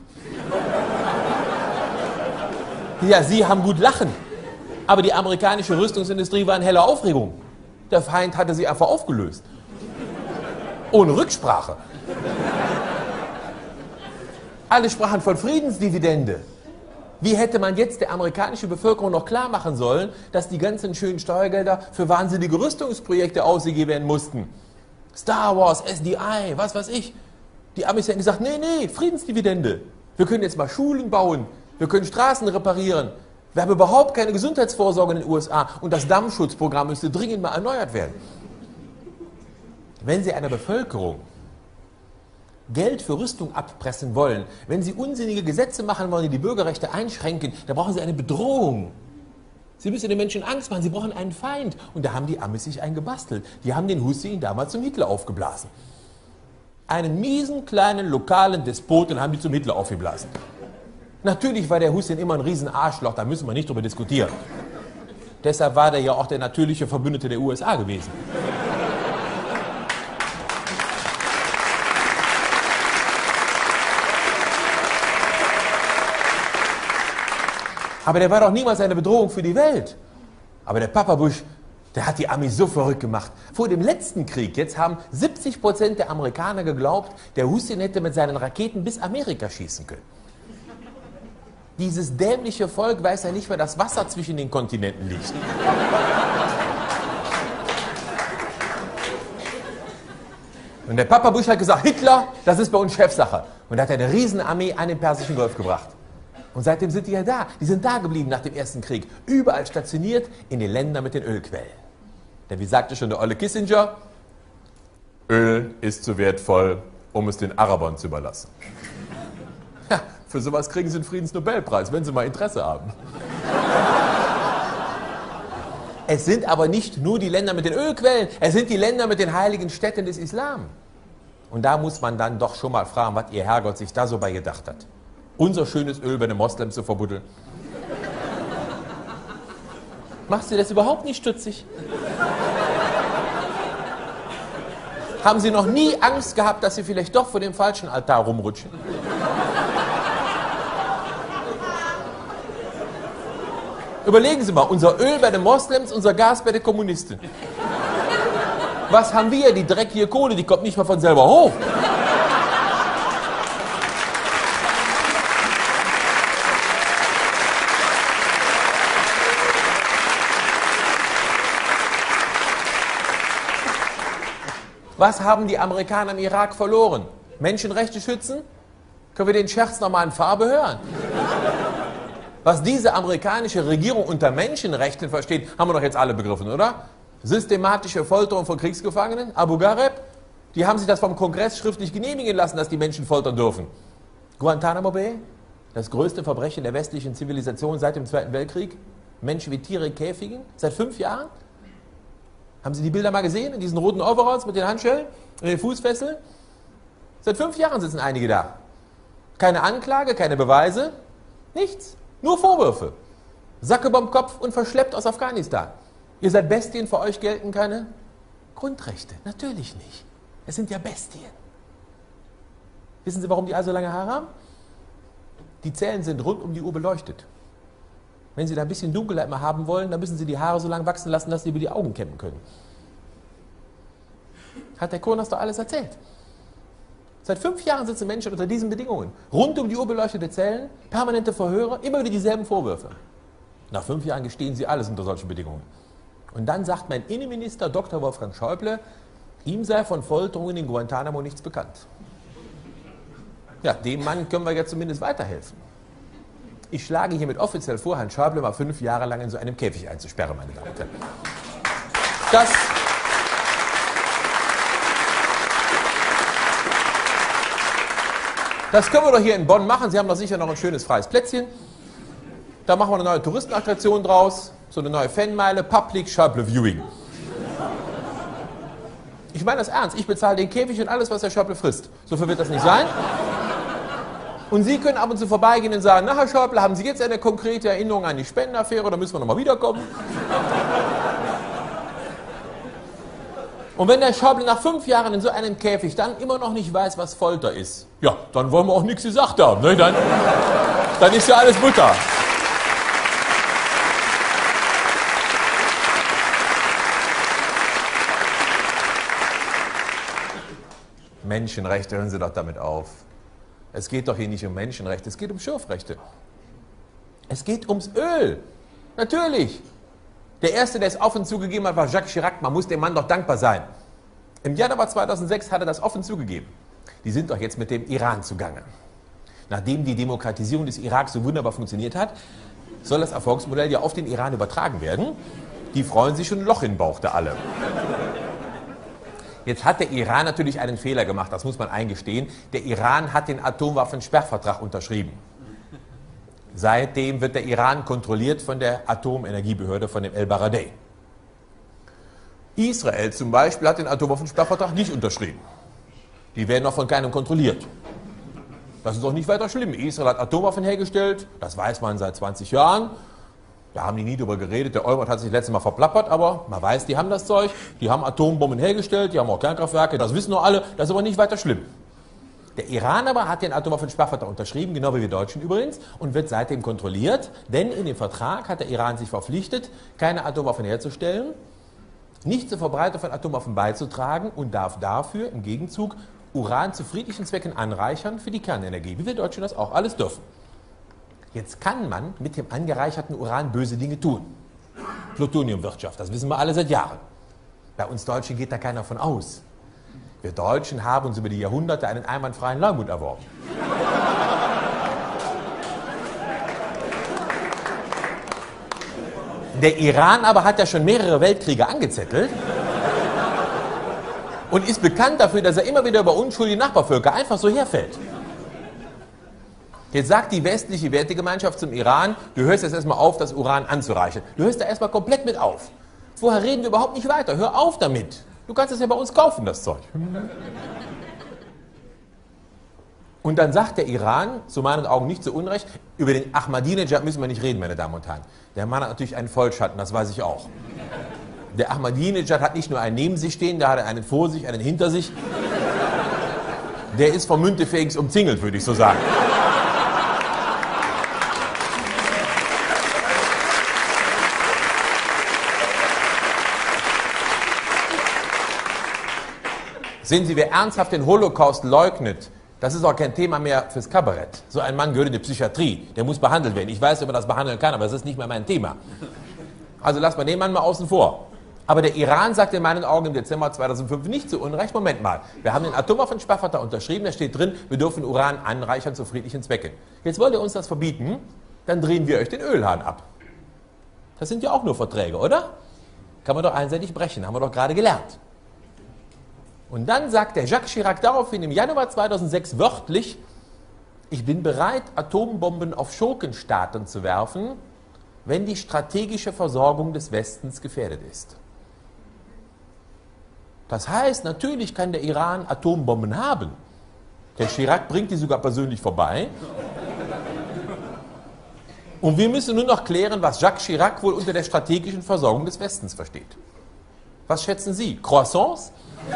Ja, Sie haben gut lachen. Aber die amerikanische Rüstungsindustrie war in heller Aufregung. Der Feind hatte sie einfach aufgelöst. Ohne Rücksprache. Alle sprachen von Friedensdividende. Wie hätte man jetzt der amerikanischen Bevölkerung noch klar machen sollen, dass die ganzen schönen Steuergelder für wahnsinnige Rüstungsprojekte ausgegeben werden mussten? Star Wars, SDI, was weiß ich. Die Amis hätten gesagt, nee, Friedensdividende. Wir können jetzt mal Schulen bauen, wir können Straßen reparieren. Wir haben überhaupt keine Gesundheitsvorsorge in den USA und das Dammschutzprogramm müsste dringend mal erneuert werden. Wenn Sie einer Bevölkerung Geld für Rüstung abpressen wollen, wenn Sie unsinnige Gesetze machen wollen, die die Bürgerrechte einschränken, dann brauchen Sie eine Bedrohung. Sie müssen den Menschen Angst machen, sie brauchen einen Feind. Und da haben die Amis sich einen gebastelt. Die haben den Hussein damals zum Hitler aufgeblasen. Einen miesen, kleinen, lokalen Despoten haben die zum Hitler aufgeblasen. Natürlich war der Hussein immer ein Riesenarschloch, da müssen wir nicht drüber diskutieren. Deshalb war der ja auch der natürliche Verbündete der USA gewesen. Aber der war doch niemals eine Bedrohung für die Welt. Aber der Papa Bush, der hat die Amis so verrückt gemacht. Vor dem letzten Krieg, jetzt haben 70% der Amerikaner geglaubt, der Hussein hätte mit seinen Raketen bis Amerika schießen können. Dieses dämliche Volk weiß ja nicht mehr, dass Wasser zwischen den Kontinenten liegt. Und der Papa Bush hat gesagt, Hitler, das ist bei uns Chefsache. Und da hat er eine Riesenarmee an den Persischen Golf gebracht. Und seitdem sind die ja da. Die sind da geblieben nach dem Ersten Krieg. Überall stationiert in den Ländern mit den Ölquellen. Denn wie sagte schon der olle Kissinger, Öl ist zu wertvoll, um es den Arabern zu überlassen. Ja, für sowas kriegen sie einen Friedensnobelpreis, wenn sie mal Interesse haben. Es sind aber nicht nur die Länder mit den Ölquellen, es sind die Länder mit den heiligen Städten des Islam. Und da muss man dann doch schon mal fragen, was ihr Herrgott sich da so bei gedacht hat. Unser schönes Öl bei den Moslems zu verbuddeln. Machst du das überhaupt nicht stutzig? Haben Sie noch nie Angst gehabt, dass Sie vielleicht doch vor dem falschen Altar rumrutschen? Überlegen Sie mal, unser Öl bei den Moslems, unser Gas bei den Kommunisten. Was haben wir? Die dreckige Kohle, die kommt nicht mal von selber hoch. Was haben die Amerikaner im Irak verloren? Menschenrechte schützen? Können wir den Scherz nochmal in Farbe hören? Was diese amerikanische Regierung unter Menschenrechten versteht, haben wir doch jetzt alle begriffen, oder? Systematische Folterung von Kriegsgefangenen, Abu Ghraib, die haben sich das vom Kongress schriftlich genehmigen lassen, dass die Menschen foltern dürfen. Guantanamo Bay, das größte Verbrechen der westlichen Zivilisation seit dem Zweiten Weltkrieg. Menschen wie Tiere in Käfigen, seit 5 Jahren. Haben Sie die Bilder mal gesehen, in diesen roten Overalls mit den Handschellen und den Fußfesseln? Seit 5 Jahren sitzen einige da. Keine Anklage, keine Beweise, nichts. Nur Vorwürfe. Sacke beim Kopf und verschleppt aus Afghanistan. Ihr seid Bestien, für euch gelten keine Grundrechte. Natürlich nicht. Es sind ja Bestien. Wissen Sie, warum die also lange Haare haben? Die Zellen sind rund um die Uhr beleuchtet. Wenn Sie da ein bisschen Dunkelheit mal haben wollen, dann müssen Sie die Haare so lange wachsen lassen, dass Sie über die Augen kämmen können. Hat der Kurnas doch alles erzählt. Seit 5 Jahren sitzen Menschen unter diesen Bedingungen. Rund um die Uhr beleuchtete Zellen, permanente Verhöre, immer wieder dieselben Vorwürfe. Nach 5 Jahren gestehen sie alles unter solchen Bedingungen. Und dann sagt mein Innenminister Dr. Wolfgang Schäuble, ihm sei von Folterungen in Guantanamo nichts bekannt. Ja, dem Mann können wir ja zumindest weiterhelfen. Ich schlage hiermit offiziell vor, Herrn Schäuble mal 5 Jahre lang in so einem Käfig einzusperren, meine Damen und Herren. Das können wir doch hier in Bonn machen. Sie haben doch sicher noch ein schönes freies Plätzchen. Da machen wir eine neue Touristenattraktion draus. So eine neue Fanmeile, Public Schäuble Viewing. Ich meine das ernst. Ich bezahle den Käfig und alles, was der Schäuble frisst. So viel wird das nicht sein. Und Sie können ab und zu vorbeigehen und sagen, na Herr Schäuble, haben Sie jetzt eine konkrete Erinnerung an die Spendenaffäre oder müssen wir nochmal wiederkommen? Und wenn der Schäuble nach 5 Jahren in so einem Käfig dann immer noch nicht weiß, was Folter ist, ja, dann wollen wir auch nichts gesagt haben. Ne? Dann ist ja alles Butter. Menschenrechte, hören Sie doch damit auf. Es geht doch hier nicht um Menschenrechte, es geht um Schürfrechte. Es geht ums Öl. Natürlich. Der Erste, der es offen zugegeben hat, war Jacques Chirac. Man muss dem Mann doch dankbar sein. Im Januar 2006 hat er das offen zugegeben. Die sind doch jetzt mit dem Iran zugange. Nachdem die Demokratisierung des Irak so wunderbar funktioniert hat, soll das Erfolgsmodell ja auf den Iran übertragen werden. Die freuen sich schon ein Loch in den Bauch, da alle. Jetzt hat der Iran natürlich einen Fehler gemacht, das muss man eingestehen. Der Iran hat den Atomwaffensperrvertrag unterschrieben. Seitdem wird der Iran kontrolliert von der Atomenergiebehörde, von dem El-Baradei. Israel zum Beispiel hat den Atomwaffensperrvertrag nicht unterschrieben. Die werden auch von keinem kontrolliert. Das ist doch nicht weiter schlimm. Israel hat Atomwaffen hergestellt, das weiß man seit 20 Jahren. Da haben die nie drüber geredet. Der Eumer hat sich letztes Mal verplappert, aber man weiß, die haben das Zeug. Die haben Atombomben hergestellt, die haben auch Kernkraftwerke, das wissen nur alle. Das ist aber nicht weiter schlimm. Der Iran aber hat den Atomwaffensperrvertrag unterschrieben, genau wie wir Deutschen übrigens, und wird seitdem kontrolliert, denn in dem Vertrag hat der Iran sich verpflichtet, keine Atomwaffen herzustellen, nicht zur Verbreitung von Atomwaffen beizutragen und darf dafür im Gegenzug Uran zu friedlichen Zwecken anreichern für die Kernenergie, wie wir Deutschen das auch alles dürfen. Jetzt kann man mit dem angereicherten Uran böse Dinge tun. Plutoniumwirtschaft, das wissen wir alle seit Jahren. Bei uns Deutschen geht da keiner von aus. Wir Deutschen haben uns über die Jahrhunderte einen einwandfreien Leumund erworben. Der Iran aber hat ja schon mehrere Weltkriege angezettelt und ist bekannt dafür, dass er immer wieder über unschuldige Nachbarvölker einfach so herfällt. Jetzt sagt die westliche Wertegemeinschaft zum Iran, du hörst jetzt erstmal auf, das Uran anzureichern. Du hörst da erstmal komplett mit auf. Vorher reden wir überhaupt nicht weiter. Hör auf damit. Du kannst es ja bei uns kaufen, das Zeug. Und dann sagt der Iran, zu meinen Augen nicht zu Unrecht, über den Ahmadinejad müssen wir nicht reden, meine Damen und Herren. Der Mann hat natürlich einen Vollschatten, das weiß ich auch. Der Ahmadinejad hat nicht nur einen neben sich stehen, der hat einen vor sich, einen hinter sich. Der ist vom Müntefähigst umzingelt, würde ich so sagen. Sehen Sie, wer ernsthaft den Holocaust leugnet, das ist auch kein Thema mehr fürs Kabarett. So ein Mann gehört in die Psychiatrie, der muss behandelt werden. Ich weiß, ob man das behandeln kann, aber das ist nicht mehr mein Thema. Also lass mal den Mann mal außen vor. Aber der Iran sagt in meinen Augen im Dezember 2005 nicht zu Unrecht, Moment mal, wir haben den Atomwaffensperrvertrag unterschrieben, da steht drin, wir dürfen Uran anreichern zu friedlichen Zwecken. Jetzt wollt ihr uns das verbieten, dann drehen wir euch den Ölhahn ab. Das sind ja auch nur Verträge, oder? Kann man doch einseitig brechen, haben wir doch gerade gelernt. Und dann sagt der Jacques Chirac daraufhin im Januar 2006 wörtlich, ich bin bereit, Atombomben auf Schurkenstaaten zu werfen, wenn die strategische Versorgung des Westens gefährdet ist. Das heißt, natürlich kann der Iran Atombomben haben. Der Chirac bringt die sogar persönlich vorbei. Und wir müssen nur noch klären, was Jacques Chirac wohl unter der strategischen Versorgung des Westens versteht. Was schätzen Sie? Croissants?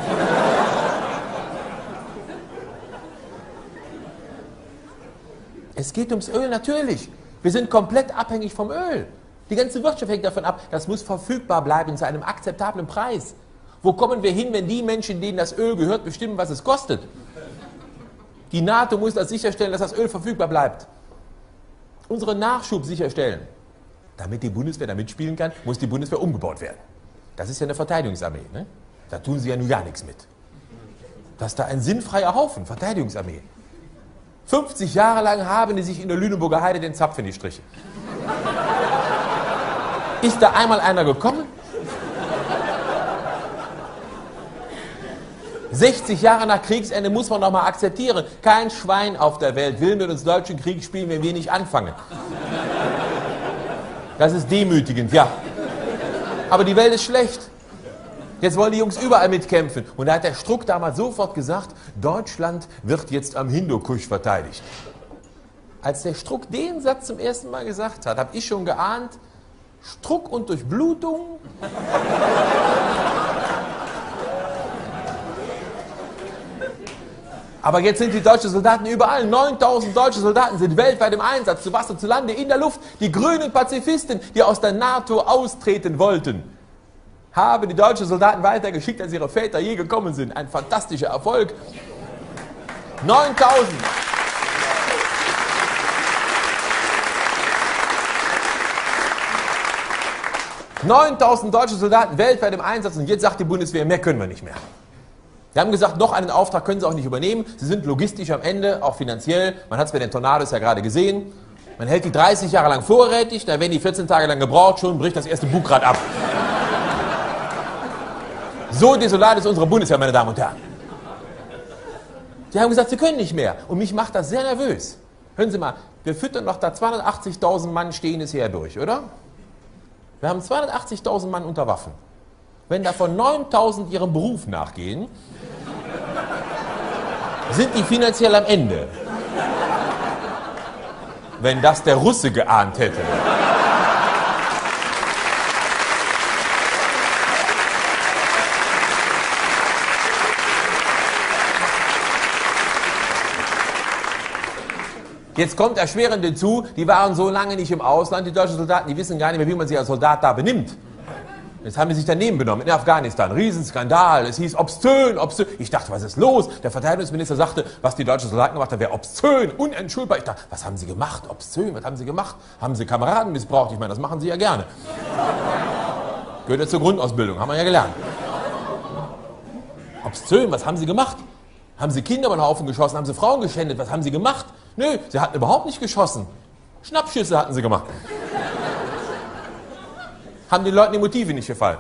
Es geht ums Öl, natürlich. Wir sind komplett abhängig vom Öl. Die ganze Wirtschaft hängt davon ab, das muss verfügbar bleiben zu einem akzeptablen Preis. Wo kommen wir hin, wenn die Menschen, denen das Öl gehört, bestimmen, was es kostet? Die NATO muss das sicherstellen, dass das Öl verfügbar bleibt. Unseren Nachschub sicherstellen. Damit die Bundeswehr da mitspielen kann, muss die Bundeswehr umgebaut werden. Das ist ja eine Verteidigungsarmee, ne? Da tun sie ja nun gar nichts mit. Das ist da ein sinnfreier Haufen, Verteidigungsarmee. 50 Jahre lang haben die sich in der Lüneburger Heide den Zapf in die Striche. Ist da einmal einer gekommen? 60 Jahre nach Kriegsende muss man doch mal akzeptieren. Kein Schwein auf der Welt will mit uns Deutschen Krieg spielen, wenn wir nicht anfangen. Das ist demütigend, ja. Aber die Welt ist schlecht. Jetzt wollen die Jungs überall mitkämpfen. Und da hat der Struck damals sofort gesagt, Deutschland wird jetzt am Hindukusch verteidigt. Als der Struck den Satz zum ersten Mal gesagt hat, habe ich schon geahnt, Struck und Durchblutung. Aber jetzt sind die deutschen Soldaten überall. 9000 deutsche Soldaten sind weltweit im Einsatz, zu Wasser, zu Lande, in der Luft. Die grünen Pazifisten, die aus der NATO austreten wollten, haben die deutschen Soldaten weitergeschickt, als ihre Väter je gekommen sind. Ein fantastischer Erfolg. 9000. »9.000 deutsche Soldaten weltweit im Einsatz und jetzt sagt die Bundeswehr, mehr können wir nicht mehr.« Wir haben gesagt, noch einen Auftrag können sie auch nicht übernehmen. Sie sind logistisch am Ende, auch finanziell. Man hat es bei den Tornados ja gerade gesehen. Man hält die 30 Jahre lang vorrätig, da werden die 14 Tage lang gebraucht, schon bricht das erste Bugrad ab. So desolat ist unsere Bundeswehr, meine Damen und Herren. Sie haben gesagt, sie können nicht mehr. Und mich macht das sehr nervös. Hören Sie mal, wir füttern noch da 280.000 Mann stehendes Heer durch, oder? Wir haben 280.000 Mann unter Waffen. Wenn davon 9.000 ihrem Beruf nachgehen, sind die finanziell am Ende. Wenn das der Russe geahnt hätte. Jetzt kommt erschwerend hinzu, die waren so lange nicht im Ausland, die deutschen Soldaten, die wissen gar nicht mehr, wie man sich als Soldat da benimmt. Jetzt haben die sich daneben benommen, in Afghanistan, Riesenskandal, es hieß obszön, obszön. Ich dachte, was ist los? Der Verteidigungsminister sagte, was die deutschen Soldaten gemacht haben, wäre obszön, unentschuldbar. Ich dachte, was haben sie gemacht? Obszön, was haben sie gemacht? Haben sie Kameraden missbraucht? Ich meine, das machen sie ja gerne. Gehört ja zur Grundausbildung, haben wir ja gelernt. Obszön, was haben Sie gemacht? Haben Sie Kinder über den Haufen geschossen? Haben Sie Frauen geschändet? Was haben Sie gemacht? Nö, Sie hatten überhaupt nicht geschossen. Schnappschüsse hatten Sie gemacht. Haben den Leuten die Motive nicht gefallen.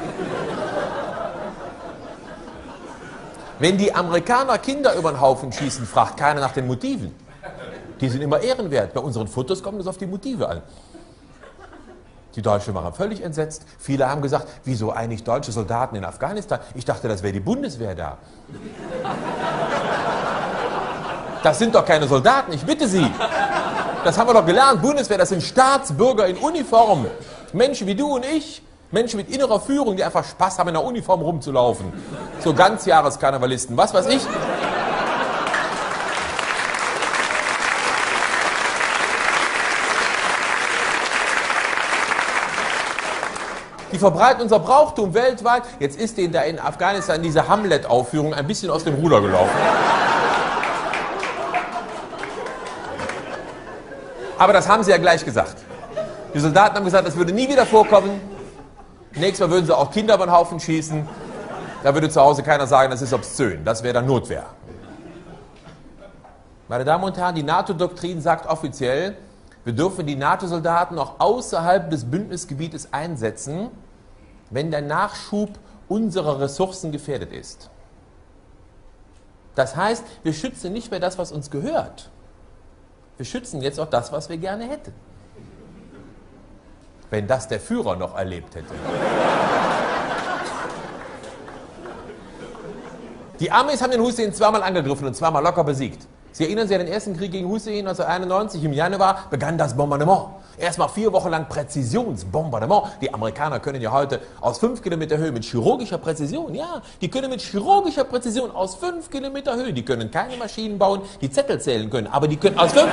Wenn die Amerikaner Kinder über den Haufen schießen, fragt keiner nach den Motiven. Die sind immer ehrenwert. Bei unseren Fotos kommt es auf die Motive an. Die Deutschen waren völlig entsetzt. Viele haben gesagt, wieso eigentlich deutsche Soldaten in Afghanistan? Ich dachte, das wäre die Bundeswehr da. Das sind doch keine Soldaten, ich bitte Sie. Das haben wir doch gelernt. Bundeswehr, das sind Staatsbürger in Uniform. Menschen wie du und ich. Menschen mit innerer Führung, die einfach Spaß haben, in der Uniform rumzulaufen. So Ganzjahreskarnevalisten, was weiß ich. Die verbreiten unser Brauchtum weltweit. Jetzt ist denen da in Afghanistan diese Hamlet-Aufführung ein bisschen aus dem Ruder gelaufen. Aber das haben sie ja gleich gesagt. Die Soldaten haben gesagt, das würde nie wieder vorkommen. Nächstes Mal würden sie auch Kinder über den Haufen schießen. Da würde zu Hause keiner sagen, das ist obszön. Das wäre dann Notwehr. Meine Damen und Herren, die NATO-Doktrin sagt offiziell, wir dürfen die NATO-Soldaten auch außerhalb des Bündnisgebietes einsetzen, wenn der Nachschub unserer Ressourcen gefährdet ist. Das heißt, wir schützen nicht mehr das, was uns gehört. Wir schützen jetzt auch das, was wir gerne hätten. Wenn das der Führer noch erlebt hätte. Die Amis haben den Hussein zweimal angegriffen und zweimal locker besiegt. Sie erinnern sich an den ersten Krieg gegen Hussein 1991. Im Januar begann das Bombardement. Erstmal 4 Wochen lang Präzisionsbombardement. Die Amerikaner können ja heute aus 5 Kilometer Höhe mit chirurgischer Präzision, ja, die können mit chirurgischer Präzision aus 5 Kilometer Höhe, die können keine Maschinen bauen, die Zettel zählen können, aber die können aus 5...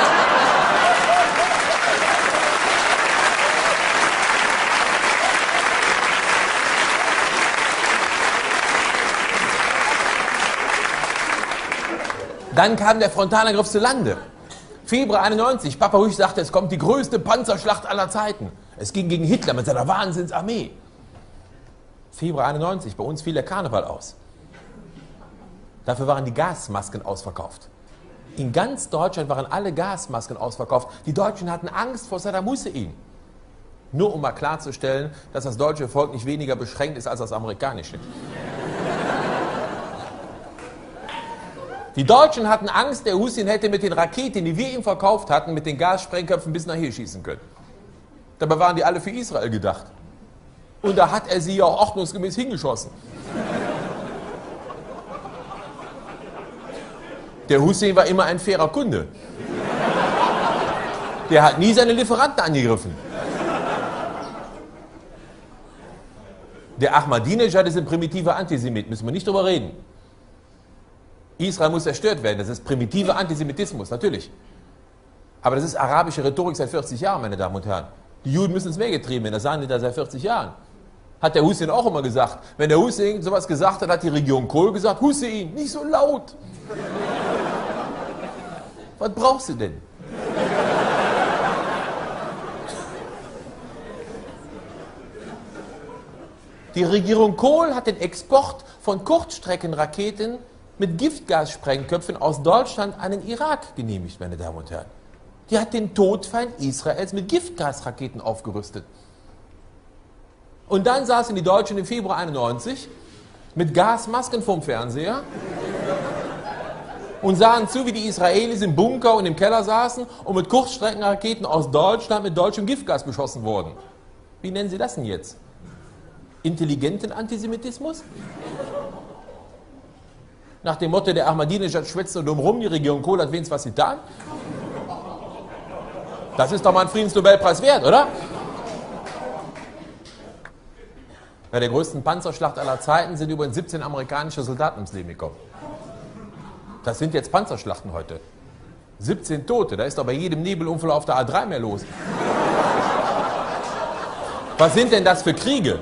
Dann kam der Frontalangriff zu Lande. Februar 91, Papa Rüsch sagte, es kommt die größte Panzerschlacht aller Zeiten. Es ging gegen Hitler mit seiner Wahnsinnsarmee. Februar 91, bei uns fiel der Karneval aus. Dafür waren die Gasmasken ausverkauft. In ganz Deutschland waren alle Gasmasken ausverkauft. Die Deutschen hatten Angst vor Saddam Hussein. Nur um mal klarzustellen, dass das deutsche Volk nicht weniger beschränkt ist als das amerikanische. Die Deutschen hatten Angst, der Hussein hätte mit den Raketen, die wir ihm verkauft hatten, mit den Gassprengköpfen bis nach hier schießen können. Dabei waren die alle für Israel gedacht. Und da hat er sie ja auch ordnungsgemäß hingeschossen. Der Hussein war immer ein fairer Kunde. Der hat nie seine Lieferanten angegriffen. Der Ahmadinejad ist ein primitiver Antisemit, müssen wir nicht drüber reden. Israel muss zerstört werden, das ist primitiver Antisemitismus, natürlich. Aber das ist arabische Rhetorik seit 40 Jahren, meine Damen und Herren. Die Juden müssen ins Meer getrieben werden, das sagen die da seit 40 Jahren. Hat der Hussein auch immer gesagt. Wenn der Hussein sowas gesagt hat, hat die Regierung Kohl gesagt, Hussein, nicht so laut. Was brauchst du denn? Die Regierung Kohl hat den Export von Kurzstreckenraketen mit Giftgassprengköpfen aus Deutschland an den Irak genehmigt, meine Damen und Herren. Die hat den Todfeind Israels mit Giftgasraketen aufgerüstet. Und dann saßen die Deutschen im Februar 91 mit Gasmasken vorm Fernseher und sahen zu, wie die Israelis im Bunker und im Keller saßen und mit Kurzstreckenraketen aus Deutschland mit deutschem Giftgas beschossen wurden. Wie nennen Sie das denn jetzt? Intelligenten Antisemitismus? Nach dem Motto, der Ahmadinejad schwätzt nur dumm rum, die Regierung Kohl hat wenigstens was getan. Das ist doch mal ein Friedensnobelpreis wert, oder? Bei der größten Panzerschlacht aller Zeiten sind übrigens 17 amerikanische Soldaten ums Leben gekommen. Das sind jetzt Panzerschlachten heute. 17 Tote, da ist doch bei jedem Nebelunfall auf der A3 mehr los. Was sind denn das für Kriege?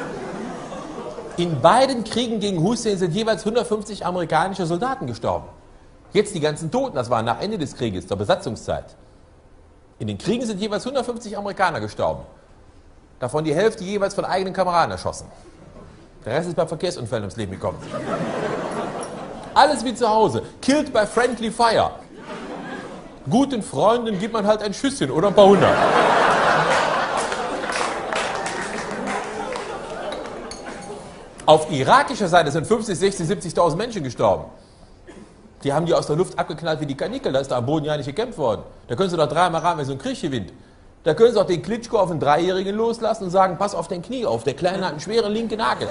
In beiden Kriegen gegen Hussein sind jeweils 150 amerikanische Soldaten gestorben. Jetzt die ganzen Toten, das war nach Ende des Krieges, der Besatzungszeit. In den Kriegen sind jeweils 150 Amerikaner gestorben. Davon die Hälfte jeweils von eigenen Kameraden erschossen. Der Rest ist bei Verkehrsunfällen ums Leben gekommen. Alles wie zu Hause. Killed by friendly fire. Guten Freunden gibt man halt ein Schüsschen oder ein paar hundert. Auf irakischer Seite sind 50, 60, 70.000 Menschen gestorben. Die haben die aus der Luft abgeknallt wie die Kanickel. Da ist da am Boden ja nicht gekämpft worden. Da können sie doch dreimal ran, wenn so ein Krieg gewinnt. Da können sie auch den Klitschko auf einen Dreijährigen loslassen und sagen, pass auf dein Knie auf, der Kleine hat einen schweren linken Nagel.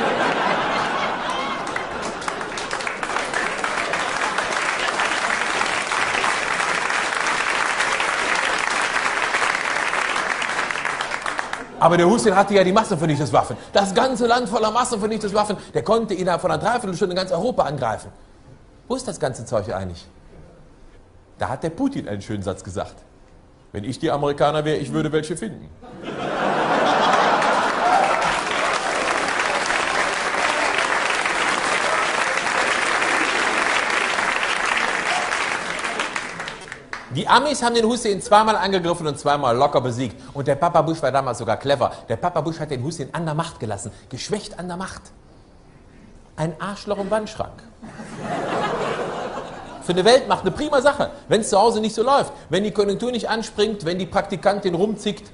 Aber der Hussein hatte ja die Massenvernichtungswaffen. Das ganze Land voller Massenvernichtungswaffen. Der konnte innerhalb von einer Dreiviertelstunde ganz Europa angreifen. Wo ist das ganze Zeug eigentlich? Da hat der Putin einen schönen Satz gesagt. Wenn ich die Amerikaner wäre, ich würde welche finden. Die Amis haben den Hussein zweimal angegriffen und zweimal locker besiegt. Und der Papa Bush war damals sogar clever. Der Papa Bush hat den Hussein an der Macht gelassen. Geschwächt an der Macht. Ein Arschloch im Wandschrank. Für eine Weltmacht eine prima Sache, wenn es zu Hause nicht so läuft. Wenn die Konjunktur nicht anspringt, wenn die Praktikantin rumzickt.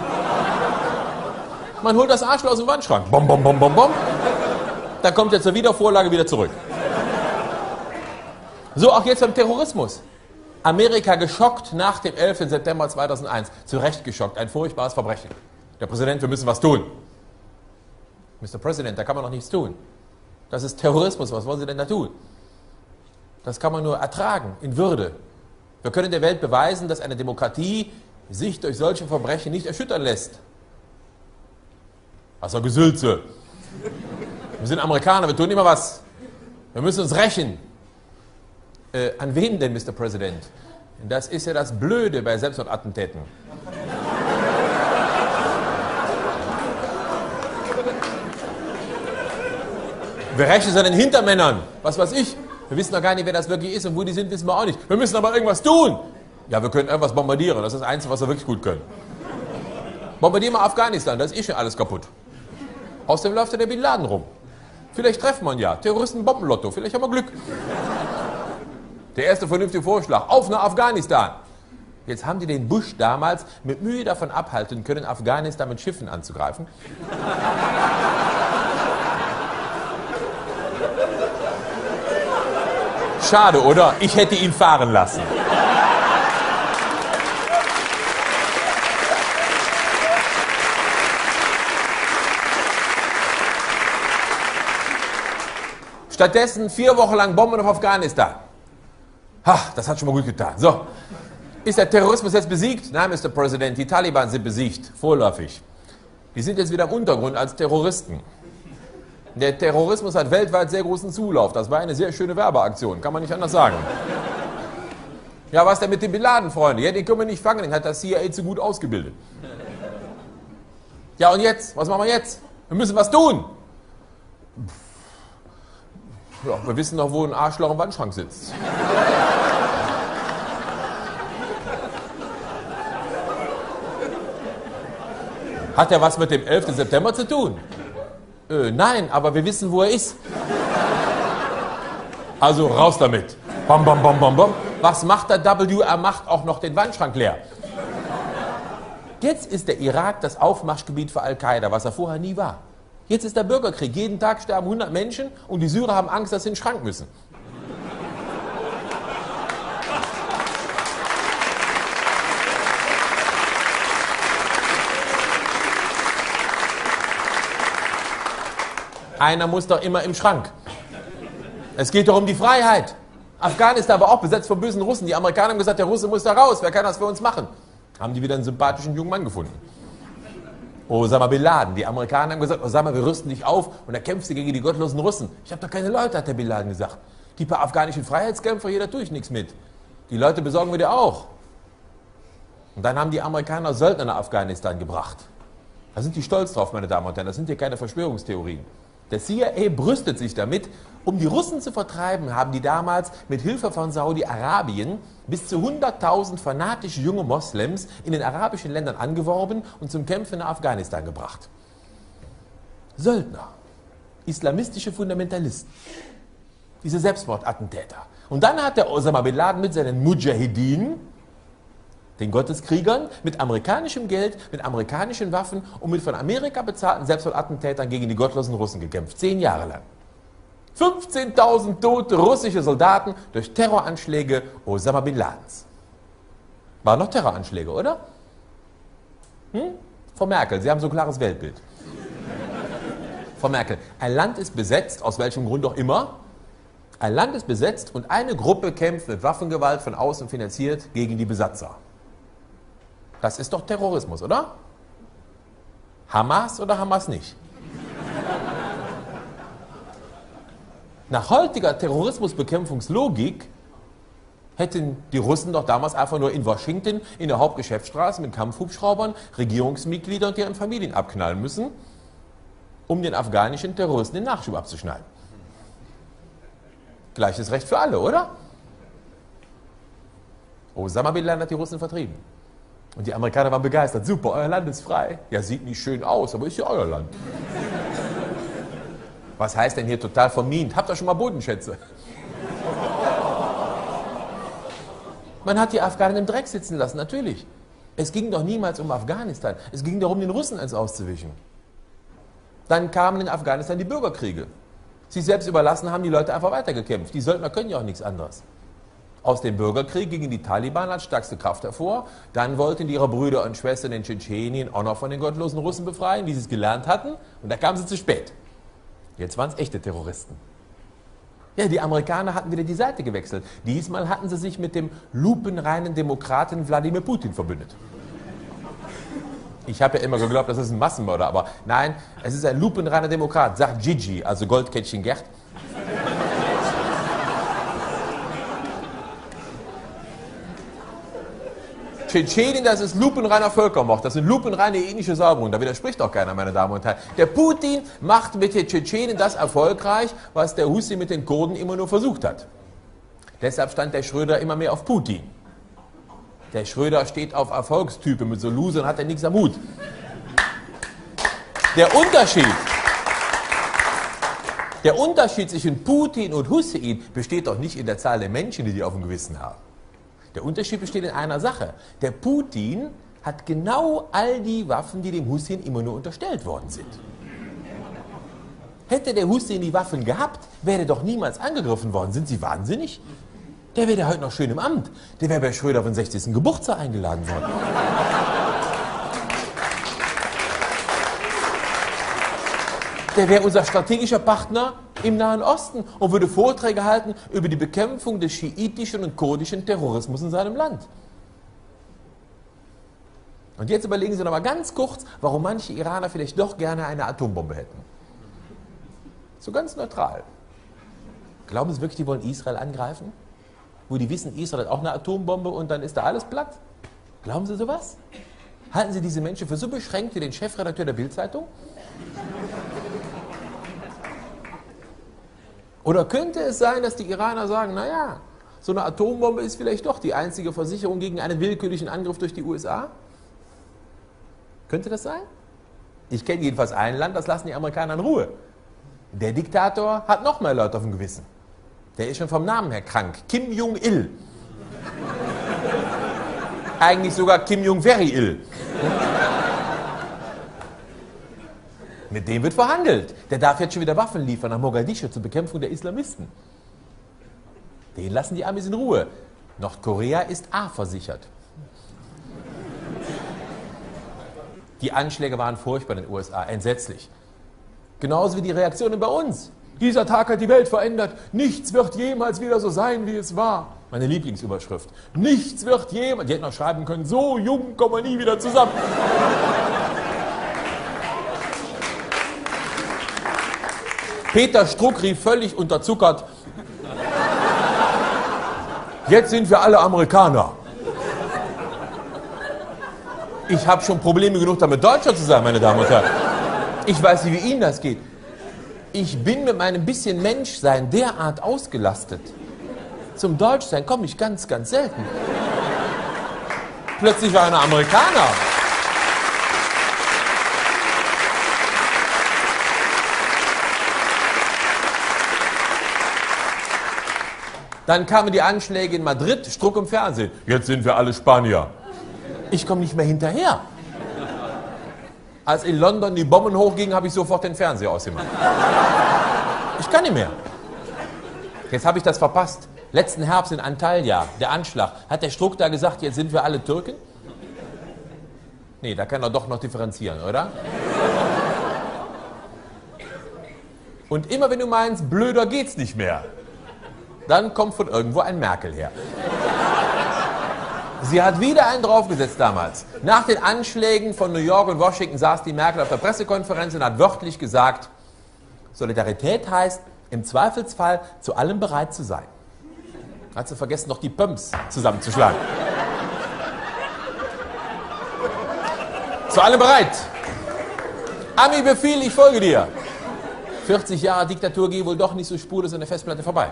Man holt das Arschloch aus dem Wandschrank. Bom, bom, bom, bom, bom. Da kommt er zur Wiedervorlage wieder zurück. So auch jetzt beim Terrorismus. Amerika geschockt nach dem 11. September 2001. Zu Recht geschockt. Ein furchtbares Verbrechen. Der Präsident, wir müssen was tun. Mr. President, da kann man doch nichts tun. Das ist Terrorismus. Was wollen Sie denn da tun? Das kann man nur ertragen, in Würde. Wir können der Welt beweisen, dass eine Demokratie sich durch solche Verbrechen nicht erschüttern lässt. Was für Gesülze. Wir sind Amerikaner, wir tun immer was. Wir müssen uns rächen. An wen denn, Mr. President? Das ist ja das Blöde bei Selbstmordattentäten. Wir rächen es an den Hintermännern. Was weiß ich. Wir wissen doch gar nicht, wer das wirklich ist und wo die sind, wissen wir auch nicht. Wir müssen aber irgendwas tun. Ja, wir können irgendwas bombardieren. Das ist das Einzige, was wir wirklich gut können. Bombardieren wir Afghanistan, da ist eh schon alles kaputt. Außerdem läuft ja der Bin Laden rum. Vielleicht treffen wir ihn ja. Terroristen-Bombenlotto. Vielleicht haben wir Glück. Der erste vernünftige Vorschlag. Auf nach Afghanistan. Jetzt haben die den Bush damals mit Mühe davon abhalten können, Afghanistan mit Schiffen anzugreifen. Schade, oder? Ich hätte ihn fahren lassen. Stattdessen 4 Wochen lang Bomben auf Afghanistan. Ha, das hat schon mal gut getan. So, ist der Terrorismus jetzt besiegt? Nein, Mr. President, die Taliban sind besiegt, vorläufig. Die sind jetzt wieder im Untergrund als Terroristen. Der Terrorismus hat weltweit sehr großen Zulauf. Das war eine sehr schöne Werbeaktion, kann man nicht anders sagen. Ja, was denn mit den Bin Laden, Freunde? Ja, den können wir nicht fangen, den hat das CIA zu gut ausgebildet. Ja, und jetzt? Was machen wir jetzt? Wir müssen was tun. Ja, wir wissen doch, wo ein Arschloch im Wandschrank sitzt. Hat er was mit dem 11. September zu tun? Nein, aber wir wissen, wo er ist. Also raus damit. Bam, bam, bam, bam, bam. Was macht der W? Er macht auch noch den Wandschrank leer. Jetzt ist der Irak das Aufmarschgebiet für Al-Qaida, was er vorher nie war. Jetzt ist der Bürgerkrieg. Jeden Tag sterben 100 Menschen und die Syrer haben Angst, dass sie in den Schrank müssen. Einer muss doch immer im Schrank. Es geht doch um die Freiheit. Afghanistan war auch besetzt von bösen Russen. Die Amerikaner haben gesagt, der Russe muss da raus. Wer kann das für uns machen? Haben die wieder einen sympathischen jungen Mann gefunden. Osama Bin Laden. Die Amerikaner haben gesagt, Osama, wir rüsten dich auf und dann kämpfst du gegen die gottlosen Russen. Ich habe doch keine Leute, hat der Bin Laden gesagt. Die paar afghanischen Freiheitskämpfer, hier, da tue ich nichts mit. Die Leute besorgen wir dir auch. Und dann haben die Amerikaner Söldner nach Afghanistan gebracht. Da sind die stolz drauf, meine Damen und Herren. Das sind hier keine Verschwörungstheorien. Der CIA brüstet sich damit, um die Russen zu vertreiben, haben die damals mit Hilfe von Saudi-Arabien bis zu 100.000 fanatische junge Moslems in den arabischen Ländern angeworben und zum Kämpfen nach Afghanistan gebracht. Söldner. Islamistische Fundamentalisten. Diese Selbstmordattentäter. Und dann hat der Osama Bin Laden mit seinen Mujahideen, den Gotteskriegern, mit amerikanischem Geld, mit amerikanischen Waffen und mit von Amerika bezahlten Selbstmordattentätern gegen die gottlosen Russen gekämpft. 10 Jahre lang. 15.000 tote russische Soldaten durch Terroranschläge Osama Bin Ladens. Waren noch Terroranschläge, oder? Frau Merkel, Sie haben so ein klares Weltbild. Frau Merkel, ein Land ist besetzt, aus welchem Grund auch immer. Ein Land ist besetzt und eine Gruppe kämpft mit Waffengewalt von außen finanziert gegen die Besatzer. Das ist doch Terrorismus, oder? Hamas oder Hamas nicht? Nach heutiger Terrorismusbekämpfungslogik hätten die Russen doch damals einfach nur in Washington in der Hauptgeschäftsstraße mit Kampfhubschraubern Regierungsmitglieder und deren Familien abknallen müssen, um den afghanischen Terroristen den Nachschub abzuschneiden. Gleiches Recht für alle, oder? Osama Bin Laden hat die Russen vertrieben. Und die Amerikaner waren begeistert. Super, euer Land ist frei. Ja, sieht nicht schön aus, aber ist ja euer Land. Was heißt denn hier total vermint? Habt ihr schon mal Bodenschätze? Man hat die Afghanen im Dreck sitzen lassen, natürlich. Es ging doch niemals um Afghanistan. Es ging darum, den Russen eins auszuwischen. Dann kamen in Afghanistan die Bürgerkriege. Sich selbst überlassen haben die Leute einfach weitergekämpft. Die Söldner können ja auch nichts anderes. Aus dem Bürgerkrieg gingen die Taliban als stärkste Kraft hervor. Dann wollten die ihre Brüder und Schwestern in Tschetschenien auch noch von den gottlosen Russen befreien, wie sie es gelernt hatten. Und da kamen sie zu spät. Jetzt waren es echte Terroristen. Ja, die Amerikaner hatten wieder die Seite gewechselt. Diesmal hatten sie sich mit dem lupenreinen Demokraten Wladimir Putin verbündet. Ich habe ja immer geglaubt, das ist ein Massenmörder, aber nein, es ist ein lupenreiner Demokrat, sagt Gigi, also Goldkettchen Gerd. Tschetschenien, das ist lupenreiner Völkermord, das sind lupenreine ethnische Säuberungen, da widerspricht auch keiner, meine Damen und Herren. Der Putin macht mit den Tschetschenen das erfolgreich, was der Hussi mit den Kurden immer nur versucht hat. Deshalb stand der Schröder immer mehr auf Putin. Der Schröder steht auf Erfolgstypen, mit so Losern hat er nichts am Hut. Der Unterschied zwischen Putin und Hussein besteht doch nicht in der Zahl der Menschen, die auf dem Gewissen haben. Der Unterschied besteht in einer Sache. Der Putin hat genau all die Waffen, die dem Hussein immer nur unterstellt worden sind. Hätte der Hussein die Waffen gehabt, wäre er doch niemals angegriffen worden. Sind Sie wahnsinnig? Der wäre heute noch schön im Amt. Der wäre bei Schröder auf den 60. Geburtstag eingeladen worden. Der wäre unser strategischer Partner im Nahen Osten und würde Vorträge halten über die Bekämpfung des schiitischen und kurdischen Terrorismus in seinem Land. Und jetzt überlegen Sie noch mal ganz kurz, warum manche Iraner vielleicht doch gerne eine Atombombe hätten. So ganz neutral. Glauben Sie wirklich, die wollen Israel angreifen? Wo die wissen, Israel hat auch eine Atombombe und dann ist da alles platt? Glauben Sie sowas? Halten Sie diese Menschen für so beschränkt wie den Chefredakteur der Bild-Zeitung? Oder könnte es sein, dass die Iraner sagen, naja, so eine Atombombe ist vielleicht doch die einzige Versicherung gegen einen willkürlichen Angriff durch die USA? Könnte das sein? Ich kenne jedenfalls ein Land, das lassen die Amerikaner in Ruhe. Der Diktator hat noch mehr Leute auf dem Gewissen. Der ist schon vom Namen her krank. Kim Jong-il. Eigentlich sogar Kim Jong-very-il. Mit dem wird verhandelt. Der darf jetzt schon wieder Waffen liefern nach Mogadischu zur Bekämpfung der Islamisten. Den lassen die Amis in Ruhe. Nordkorea ist A-versichert. Die Anschläge waren furchtbar in den USA, entsetzlich. Genauso wie die Reaktionen bei uns. Dieser Tag hat die Welt verändert. Nichts wird jemals wieder so sein, wie es war. Meine Lieblingsüberschrift. Nichts wird jemals... Die hätten noch schreiben können, so jung kommen wir nie wieder zusammen. Peter Struck rief völlig unterzuckert, jetzt sind wir alle Amerikaner. Ich habe schon Probleme genug damit, Deutscher zu sein, meine Damen und Herren. Ich weiß nicht, wie Ihnen das geht. Ich bin mit meinem bisschen Menschsein derart ausgelastet. Zum Deutschsein komme ich ganz, ganz selten. Plötzlich war einer Amerikaner. Dann kamen die Anschläge in Madrid, Struck im Fernsehen. Jetzt sind wir alle Spanier. Ich komme nicht mehr hinterher. Als in London die Bomben hochgingen, habe ich sofort den Fernseher ausgemacht. Ich kann nicht mehr. Jetzt habe ich das verpasst. Letzten Herbst in Antalya, der Anschlag. Hat der Struck da gesagt, jetzt sind wir alle Türken? Nee, da kann er doch noch differenzieren, oder? Und immer wenn du meinst, blöder geht's nicht mehr, dann kommt von irgendwo ein Merkel her. Sie hat wieder einen draufgesetzt damals. Nach den Anschlägen von New York und Washington saß die Merkel auf der Pressekonferenz und hat wörtlich gesagt, Solidarität heißt, im Zweifelsfall zu allem bereit zu sein. Hat sie vergessen, noch die Pumps zusammenzuschlagen. Zu allem bereit. Ami, Befehl, ich folge dir. 40 Jahre Diktatur geht wohl doch nicht so spurlos an der Festplatte vorbei.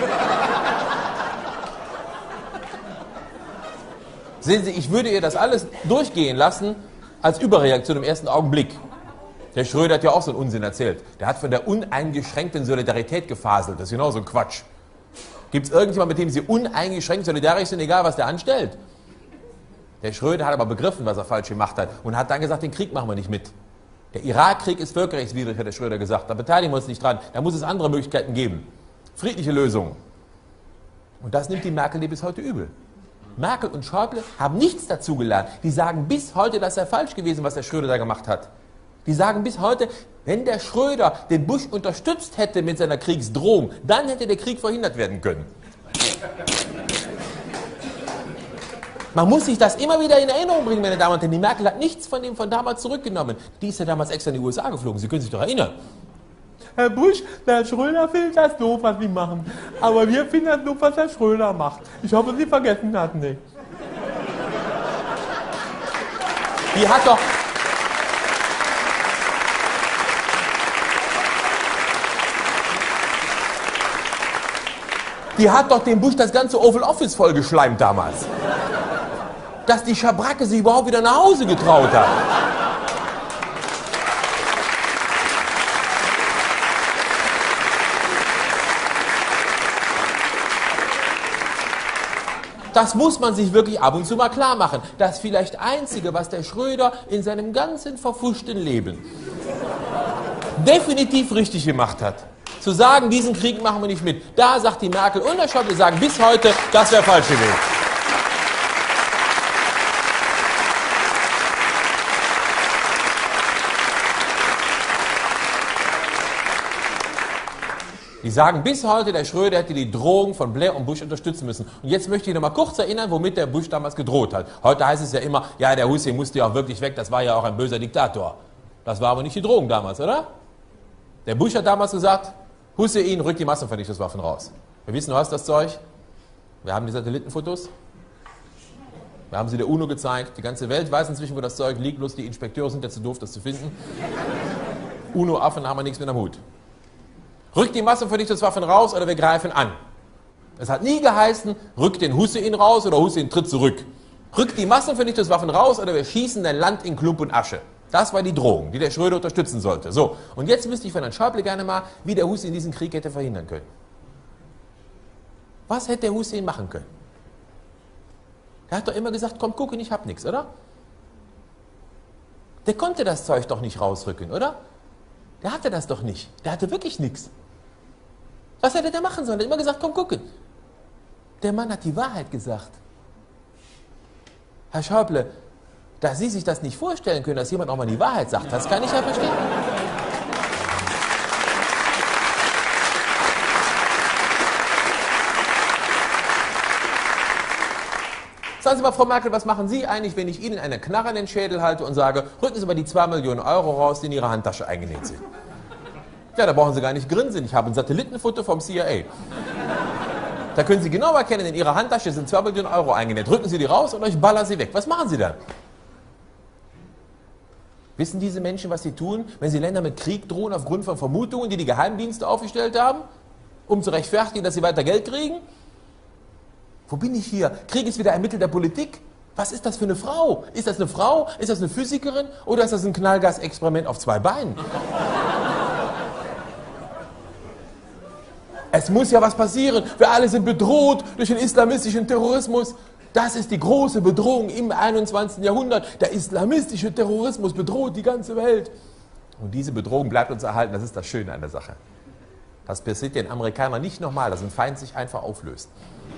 Sehen Sie, ich würde ihr das alles durchgehen lassen als Überreaktion im ersten Augenblick. Der Schröder hat ja auch so einen Unsinn erzählt. Der hat von der uneingeschränkten Solidarität gefaselt. Das ist genau so ein Quatsch. Gibt es irgendjemanden, mit dem Sie uneingeschränkt solidarisch sind, egal was der anstellt? Der Schröder hat aber begriffen, was er falsch gemacht hat und hat dann gesagt, den Krieg machen wir nicht mit. Der Irakkrieg ist völkerrechtswidrig, hat der Schröder gesagt. Da beteiligen wir uns nicht dran. Da muss es andere Möglichkeiten geben. Friedliche Lösungen. Und das nimmt die Merkel dir bis heute übel. Merkel und Schäuble haben nichts dazugelernt. Die sagen bis heute, das sei falsch gewesen, was der Schröder da gemacht hat. Die sagen bis heute, wenn der Schröder den Bush unterstützt hätte mit seiner Kriegsdrohung, dann hätte der Krieg verhindert werden können. Man muss sich das immer wieder in Erinnerung bringen, meine Damen und Herren. Die Merkel hat nichts von dem von damals zurückgenommen. Die ist ja damals extra in die USA geflogen. Sie können sich doch erinnern. Herr Bush, der Schröder findet das doof, was Sie machen. Aber wir finden das doof, was der Schröder macht. Ich hoffe, Sie vergessen das nicht. Die hat doch... Die hat doch dem Bush das ganze Oval Office vollgeschleimt damals. Dass die Schabracke sich überhaupt wieder nach Hause getraut hat. Das muss man sich wirklich ab und zu mal klar machen. Das vielleicht Einzige, was der Schröder in seinem ganzen verfuschten Leben definitiv richtig gemacht hat, zu sagen, diesen Krieg machen wir nicht mit. Da sagt die Merkel und der Schäuble sagen bis heute, das wäre falsch gewesen. Die sagen bis heute, der Schröder hätte die Drohung von Blair und Bush unterstützen müssen. Und jetzt möchte ich noch mal kurz erinnern, womit der Bush damals gedroht hat. Heute heißt es ja immer, ja, der Hussein musste ja auch wirklich weg, das war ja auch ein böser Diktator. Das war aber nicht die Drohung damals, oder? Der Bush hat damals gesagt, Hussein, rückt die Massenvernichtungswaffen raus. Wir wissen, was das Zeug? Wir haben die Satellitenfotos. Wir haben sie der UNO gezeigt. Die ganze Welt weiß inzwischen, wo das Zeug liegt, bloß die Inspekteure sind ja zu doof, das zu finden. UNO-Affen haben wir nichts mit am Hut. Rückt die Massenvernichtungswaffen raus oder wir greifen an. Es hat nie geheißen, rückt den Hussein raus oder Hussein tritt zurück. Rückt die Massenvernichtungswaffen raus oder wir schießen dein Land in Klump und Asche. Das war die Drohung, die der Schröder unterstützen sollte. So, und jetzt wüsste ich von Herrn Schäuble gerne mal, wie der Hussein diesen Krieg hätte verhindern können. Was hätte der Hussein machen können? Er hat doch immer gesagt, komm gucken, ich hab nichts, oder? Der konnte das Zeug doch nicht rausrücken, oder? Der hatte das doch nicht. Der hatte wirklich nichts. Was hätte der machen sollen? Er hat immer gesagt, komm gucken. Der Mann hat die Wahrheit gesagt. Herr Schäuble, dass Sie sich das nicht vorstellen können, dass jemand auch mal die Wahrheit sagt, das kann ich ja verstehen. Sagen Sie mal, Frau Merkel, was machen Sie eigentlich, wenn ich Ihnen eine Knarre in den Schädel halte und sage, rücken Sie mal die 2 Millionen Euro raus, die in Ihrer Handtasche eingenäht sind? Ja, da brauchen Sie gar nicht grinsen. Ich habe ein Satellitenfoto vom CIA. Da können Sie genau erkennen, in Ihrer Handtasche sind 2 Millionen Euro eingenäht. Drücken Sie die raus und euch ballern sie weg. Was machen Sie dann? Wissen diese Menschen, was sie tun, wenn sie Länder mit Krieg drohen aufgrund von Vermutungen, die die Geheimdienste aufgestellt haben, um zu rechtfertigen, dass sie weiter Geld kriegen? Wo bin ich hier? Krieg ist wieder ein Mittel der Politik? Was ist das für eine Frau? Ist das eine Frau? Ist das eine Physikerin? Oder ist das ein Knallgasexperiment auf 2 Beinen? Es muss ja was passieren. Wir alle sind bedroht durch den islamistischen Terrorismus. Das ist die große Bedrohung im 21. Jahrhundert. Der islamistische Terrorismus bedroht die ganze Welt. Und diese Bedrohung bleibt uns erhalten. Das ist das Schöne an der Sache. Das passiert den Amerikanern nicht nochmal, dass ein Feind sich einfach auflöst.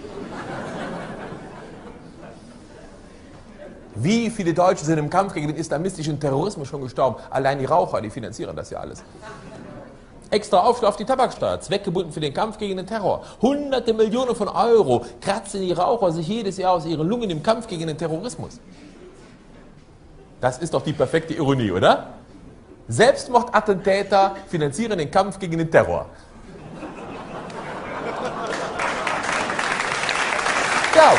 Wie viele Deutsche sind im Kampf gegen den islamistischen Terrorismus schon gestorben? Allein die Raucher, die finanzieren das ja alles. Extra Aufschlag auf die Tabaksteuer, zweckgebunden für den Kampf gegen den Terror. Hunderte Millionen von Euro kratzen die Raucher sich jedes Jahr aus ihren Lungen im Kampf gegen den Terrorismus. Das ist doch die perfekte Ironie, oder? Selbstmordattentäter finanzieren den Kampf gegen den Terror. Ja.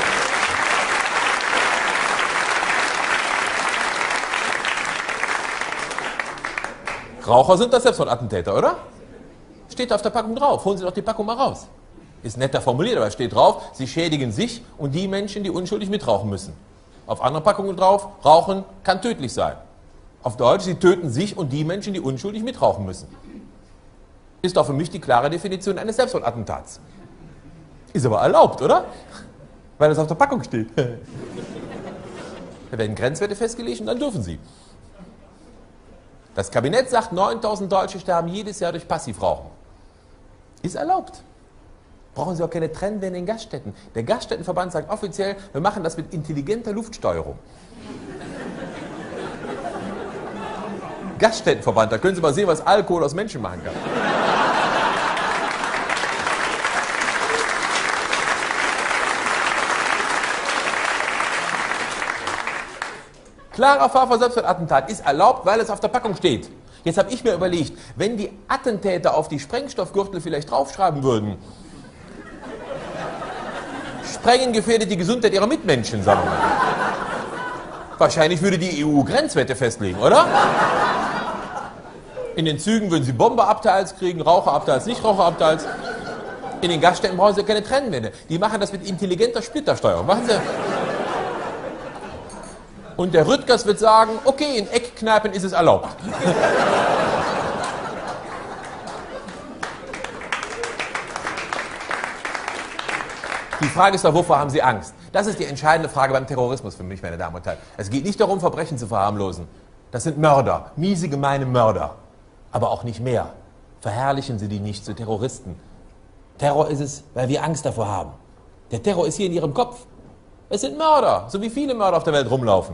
Raucher sind das Selbstmordattentäter, oder? Steht auf der Packung drauf. Holen Sie doch die Packung mal raus. Ist netter formuliert, aber steht drauf, Sie schädigen sich und die Menschen, die unschuldig mitrauchen müssen. Auf anderen Packungen drauf, Rauchen kann tödlich sein. Auf Deutsch, Sie töten sich und die Menschen, die unschuldig mitrauchen müssen. Ist doch für mich die klare Definition eines Selbstmordattentats. Ist aber erlaubt, oder? Weil es auf der Packung steht. Da werden Grenzwerte festgelegt und dann dürfen Sie. Das Kabinett sagt, 9000 Deutsche sterben jedes Jahr durch Passivrauchen. Ist erlaubt. Brauchen Sie auch keine Trennwände in Gaststätten. Der Gaststättenverband sagt offiziell, wir machen das mit intelligenter Luftsteuerung. Gaststättenverband, da können Sie mal sehen, was Alkohol aus Menschen machen kann. Klarer Fall von Selbstmordattentat ist erlaubt, weil es auf der Packung steht. Jetzt habe ich mir überlegt, wenn die Attentäter auf die Sprengstoffgürtel vielleicht draufschreiben würden, Sprengen gefährdet die Gesundheit ihrer Mitmenschen, sagen wir mal. Wahrscheinlich würde die EU Grenzwerte festlegen, oder? In den Zügen würden sie Bomberabteils kriegen, Raucherabteils, Nichtraucherabteils. In den Gaststätten brauchen sie keine Trennwände. Die machen das mit intelligenter Splittersteuerung. Machen sie. Und der Rüttgers wird sagen, okay, in Eckkneipen ist es erlaubt. Die Frage ist doch, wovor haben Sie Angst? Das ist die entscheidende Frage beim Terrorismus für mich, meine Damen und Herren. Es geht nicht darum, Verbrechen zu verharmlosen. Das sind Mörder, miese, gemeine Mörder. Aber auch nicht mehr. Verherrlichen Sie die nicht zu Terroristen. Terror ist es, weil wir Angst davor haben. Der Terror ist hier in Ihrem Kopf. Es sind Mörder, so wie viele Mörder auf der Welt rumlaufen.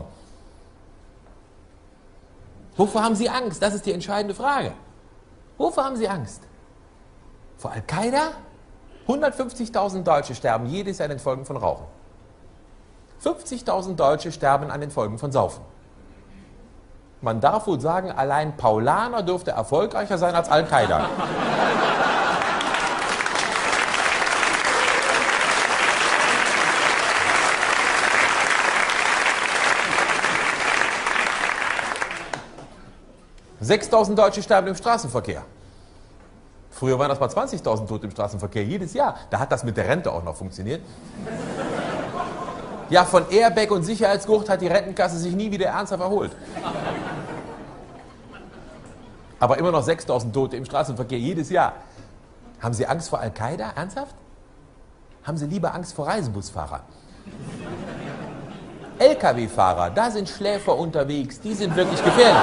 Wovor haben Sie Angst? Das ist die entscheidende Frage. Wovor haben Sie Angst? Vor Al-Qaida? 150.000 Deutsche sterben jedes Jahr an den Folgen von Rauchen. 50.000 Deutsche sterben an den Folgen von Saufen. Man darf wohl sagen, allein Paulaner dürfte erfolgreicher sein als Al-Qaida. »6.000 Deutsche sterben im Straßenverkehr.« Früher waren das mal 20.000 Tote im Straßenverkehr, jedes Jahr. Da hat das mit der Rente auch noch funktioniert. Ja, von Airbag und Sicherheitsgurt hat die Rentenkasse sich nie wieder ernsthaft erholt. Aber immer noch 6.000 Tote im Straßenverkehr, jedes Jahr. Haben Sie Angst vor Al-Qaida? Ernsthaft? Haben Sie lieber Angst vor Reisebusfahrern? LKW-Fahrer, da sind Schläfer unterwegs, die sind wirklich gefährlich.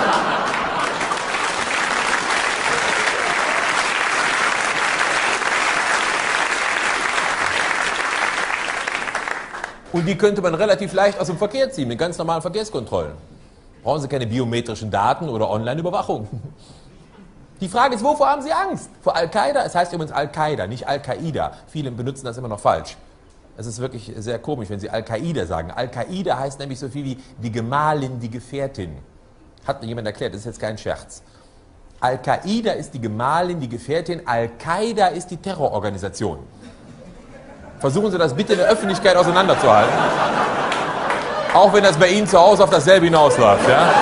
Und die könnte man relativ leicht aus dem Verkehr ziehen, mit ganz normalen Verkehrskontrollen. Brauchen Sie keine biometrischen Daten oder Online-Überwachung. Die Frage ist, wovor haben Sie Angst? Vor Al-Qaida? Es heißt übrigens Al-Qaida, nicht Al-Qaida. Viele benutzen das immer noch falsch. Es ist wirklich sehr komisch, wenn Sie Al-Qaida sagen. Al-Qaida heißt nämlich so viel wie die Gemahlin, die Gefährtin. Hat mir jemand erklärt, das ist jetzt kein Scherz. Al-Qaida ist die Gemahlin, die Gefährtin. Al-Qaida ist die Terrororganisation. Versuchen Sie das bitte in der Öffentlichkeit auseinanderzuhalten. Auch wenn das bei Ihnen zu Hause auf dasselbe hinausläuft. Ja?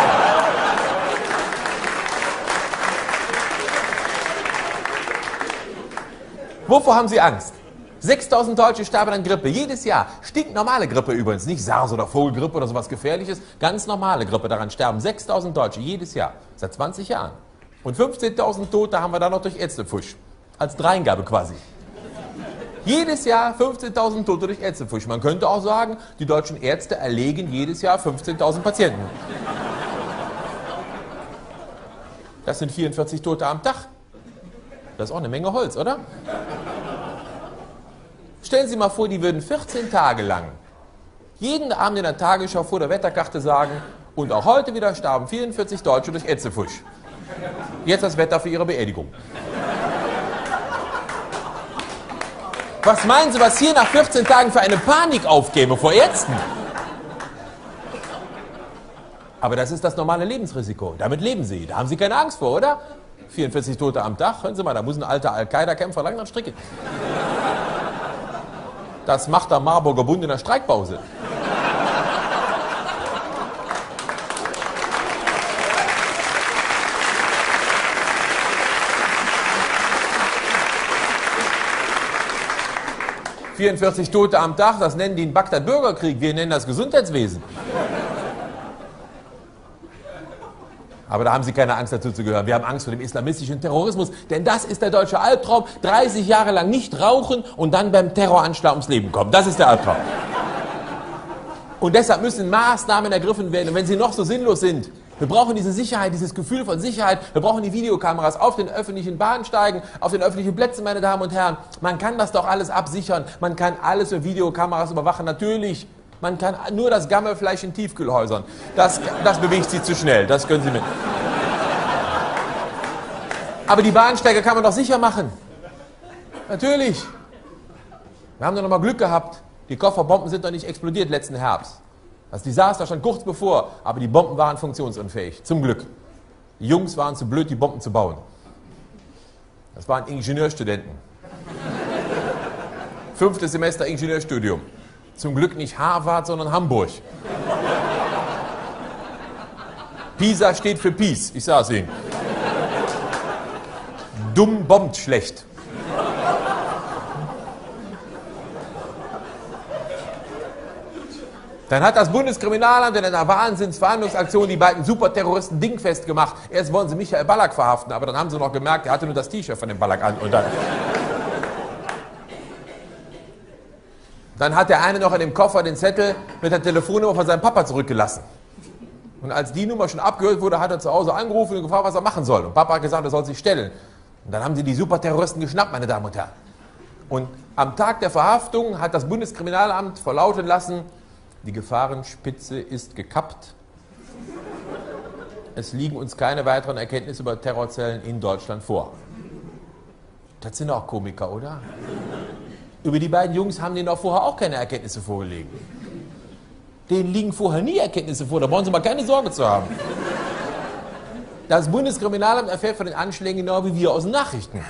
Wovor haben Sie Angst? 6.000 Deutsche sterben an Grippe, jedes Jahr. Stinknormale Grippe übrigens, nicht SARS oder Vogelgrippe oder sowas Gefährliches. Ganz normale Grippe, daran sterben 6.000 Deutsche jedes Jahr, seit 20 Jahren. Und 15.000 Tote haben wir dann noch durch Ärztepfusch. Als Dreingabe quasi. Jedes Jahr 15.000 Tote durch Ätzefusch. Man könnte auch sagen, die deutschen Ärzte erlegen jedes Jahr 15.000 Patienten. Das sind 44 Tote am Tag. Das ist auch eine Menge Holz, oder? Stellen Sie mal vor, die würden 14 Tage lang jeden Abend in der Tagesschau vor der Wetterkarte sagen, und auch heute wieder starben 44 Deutsche durch Ätzefusch. Jetzt das Wetter für Ihre Beerdigung. Was meinen Sie, was hier nach 14 Tagen für eine Panik aufkäme vor Ärzten? Aber das ist das normale Lebensrisiko. Damit leben Sie. Da haben Sie keine Angst vor, oder? 44 Tote am Tag. Hören Sie mal, da muss ein alter Al-Qaida-Kämpfer lang am Stricken. Das macht der Marburger Bund in der Streikpause. ...44 Tote am Tag, das nennen die einen Bagdad-Bürgerkrieg, wir nennen das Gesundheitswesen. Aber da haben Sie keine Angst dazu zu gehören. Wir haben Angst vor dem islamistischen Terrorismus, denn das ist der deutsche Albtraum. 30 Jahre lang nicht rauchen und dann beim Terroranschlag ums Leben kommen. Das ist der Albtraum. Und deshalb müssen Maßnahmen ergriffen werden. Und wenn sie noch so sinnlos sind, wir brauchen diese Sicherheit, dieses Gefühl von Sicherheit. Wir brauchen die Videokameras auf den öffentlichen Bahnsteigen, auf den öffentlichen Plätzen, meine Damen und Herren. Man kann das doch alles absichern. Man kann alles mit Videokameras überwachen. Natürlich. Man kann nur das Gammelfleisch in Tiefkühlhäusern. Das bewegt Sie zu schnell. Das können Sie mit. Aber die Bahnsteige kann man doch sicher machen. Natürlich. Wir haben doch noch mal Glück gehabt. Die Kofferbomben sind doch nicht explodiert letzten Herbst. Das Desaster stand kurz bevor, aber die Bomben waren funktionsunfähig. Zum Glück. Die Jungs waren zu blöd, die Bomben zu bauen. Das waren Ingenieurstudenten. 5. Semester Ingenieurstudium. Zum Glück nicht Harvard, sondern Hamburg. PISA steht für Peace, ich sag's Ihnen. Dumm bombt schlecht. Dann hat das Bundeskriminalamt in einer Wahnsinnsverhandlungsaktion die beiden Superterroristen dingfest gemacht. Erst wollen sie Michael Ballack verhaften, aber dann haben sie noch gemerkt, er hatte nur das T-Shirt von dem Ballack an. Und dann hat der eine noch in dem Koffer den Zettel mit der Telefonnummer von seinem Papa zurückgelassen. Und als die Nummer schon abgehört wurde, hat er zu Hause angerufen und gefragt, was er machen soll. Und Papa hat gesagt, er soll sich stellen. Und dann haben sie die Superterroristen geschnappt, meine Damen und Herren. Und am Tag der Verhaftung hat das Bundeskriminalamt verlauten lassen, die Gefahrenspitze ist gekappt. Es liegen uns keine weiteren Erkenntnisse über Terrorzellen in Deutschland vor. Das sind auch Komiker, oder? Über die beiden Jungs haben denen doch vorher auch keine Erkenntnisse vorgelegen. Denen liegen vorher nie Erkenntnisse vor, da brauchen Sie mal keine Sorge zu haben. Das Bundeskriminalamt erfährt von den Anschlägen genau wie wir aus den Nachrichten.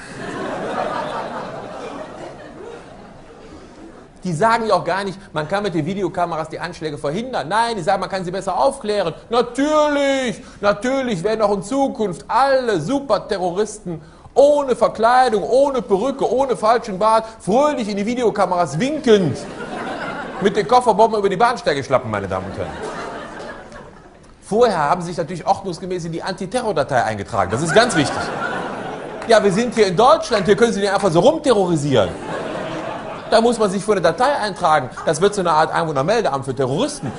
Die sagen ja auch gar nicht, man kann mit den Videokameras die Anschläge verhindern. Nein, die sagen, man kann sie besser aufklären. Natürlich werden auch in Zukunft alle Superterroristen ohne Verkleidung, ohne Perücke, ohne falschen Bart, fröhlich in die Videokameras winkend mit den Kofferbomben über die Bahnsteige schlappen, meine Damen und Herren. Vorher haben sie sich natürlich ordnungsgemäß in die Antiterrordatei eingetragen. Das ist ganz wichtig. Ja, wir sind hier in Deutschland, hier können Sie nicht einfach so rumterrorisieren. Da muss man sich vor eine Datei eintragen. Das wird so eine Art Einwohnermeldeamt für Terroristen.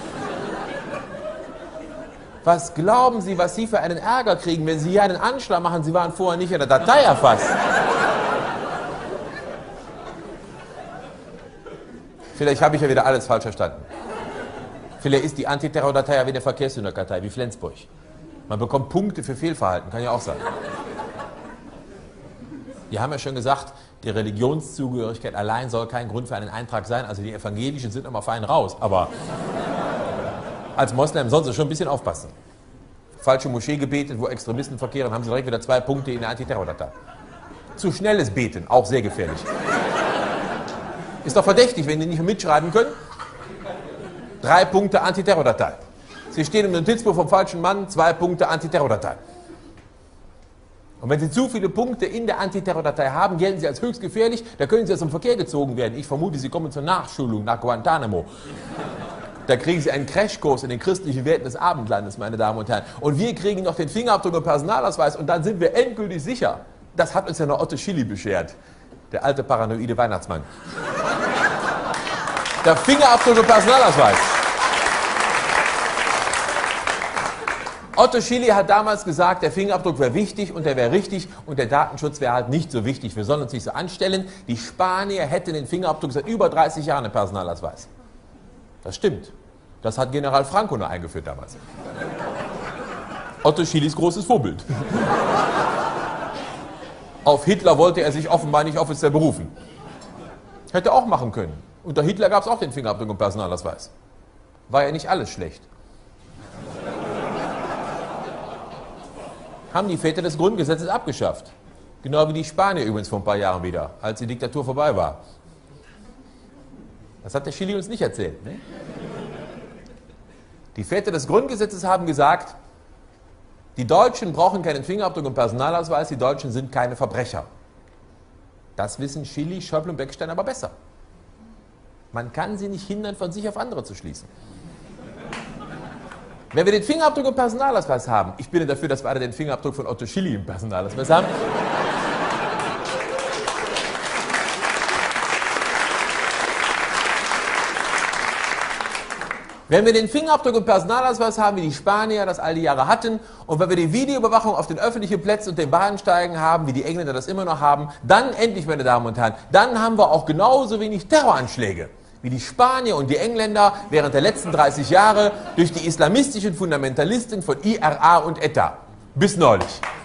Was glauben Sie, was Sie für einen Ärger kriegen, wenn Sie hier einen Anschlag machen? Sie waren vorher nicht in der Datei erfasst. Vielleicht habe ich ja wieder alles falsch verstanden. Vielleicht ist die Antiterrordatei ja wie eine Verkehrssünderkartei, wie Flensburg. Man bekommt Punkte für Fehlverhalten, kann ja auch sein. Die haben ja schon gesagt, die Religionszugehörigkeit allein soll kein Grund für einen Eintrag sein. Also die Evangelischen sind immer fein raus. Aber als Moslem sollen sie schon ein bisschen aufpassen. Falsche Moschee gebetet, wo Extremisten verkehren, haben sie direkt wieder 2 Punkte in der Antiterrordatei. Zu schnelles Beten, auch sehr gefährlich. Ist doch verdächtig, wenn die nicht mitschreiben können. 3 Punkte Antiterrordatei. Sie stehen im Notizbuch vom falschen Mann, 2 Punkte Antiterrordatei. Und wenn Sie zu viele Punkte in der Antiterrordatei haben, gelten Sie als höchst gefährlich, da können Sie aus dem Verkehr gezogen werden. Ich vermute, Sie kommen zur Nachschulung nach Guantanamo. Da kriegen Sie einen Crashkurs in den christlichen Werten des Abendlandes, meine Damen und Herren. Und wir kriegen noch den Fingerabdruck und Personalausweis und dann sind wir endgültig sicher. Das hat uns ja noch Otto Schily beschert. Der alte paranoide Weihnachtsmann. Der Fingerabdruck im Personalausweis. Otto Schily hat damals gesagt, der Fingerabdruck wäre wichtig und der wäre richtig und der Datenschutz wäre halt nicht so wichtig. Wir sollen uns nicht so anstellen. Die Spanier hätten den Fingerabdruck seit über 30 Jahren im Personalausweis. Das stimmt. Das hat General Franco nur eingeführt damals. Otto Schilys großes Vorbild. Auf Hitler wollte er sich offenbar nicht offiziell berufen. Hätte auch machen können. Unter Hitler gab es auch den Fingerabdruck im Personalausweis. War ja nicht alles schlecht. Haben die Väter des Grundgesetzes abgeschafft. Genau wie die Spanier übrigens vor ein paar Jahren wieder, als die Diktatur vorbei war. Das hat der Schily uns nicht erzählt. Ne? Die Väter des Grundgesetzes haben gesagt, die Deutschen brauchen keinen Fingerabdruck im Personalausweis, die Deutschen sind keine Verbrecher. Das wissen Schily, Schäuble und Beckstein aber besser. Man kann sie nicht hindern, von sich auf andere zu schließen. Wenn wir den Fingerabdruck im Personalausweis haben, ich bin dafür, dass wir alle den Fingerabdruck von Otto Schily im Personalausweis haben. Wenn wir den Fingerabdruck im Personalausweis haben, wie die Spanier das all die Jahre hatten, und wenn wir die Videoüberwachung auf den öffentlichen Plätzen und den Bahnsteigen haben, wie die Engländer das immer noch haben, dann endlich, meine Damen und Herren, dann haben wir auch genauso wenig Terroranschläge, wie die Spanier und die Engländer während der letzten 30 Jahre durch die islamistischen Fundamentalisten von IRA und ETA. Bis neulich.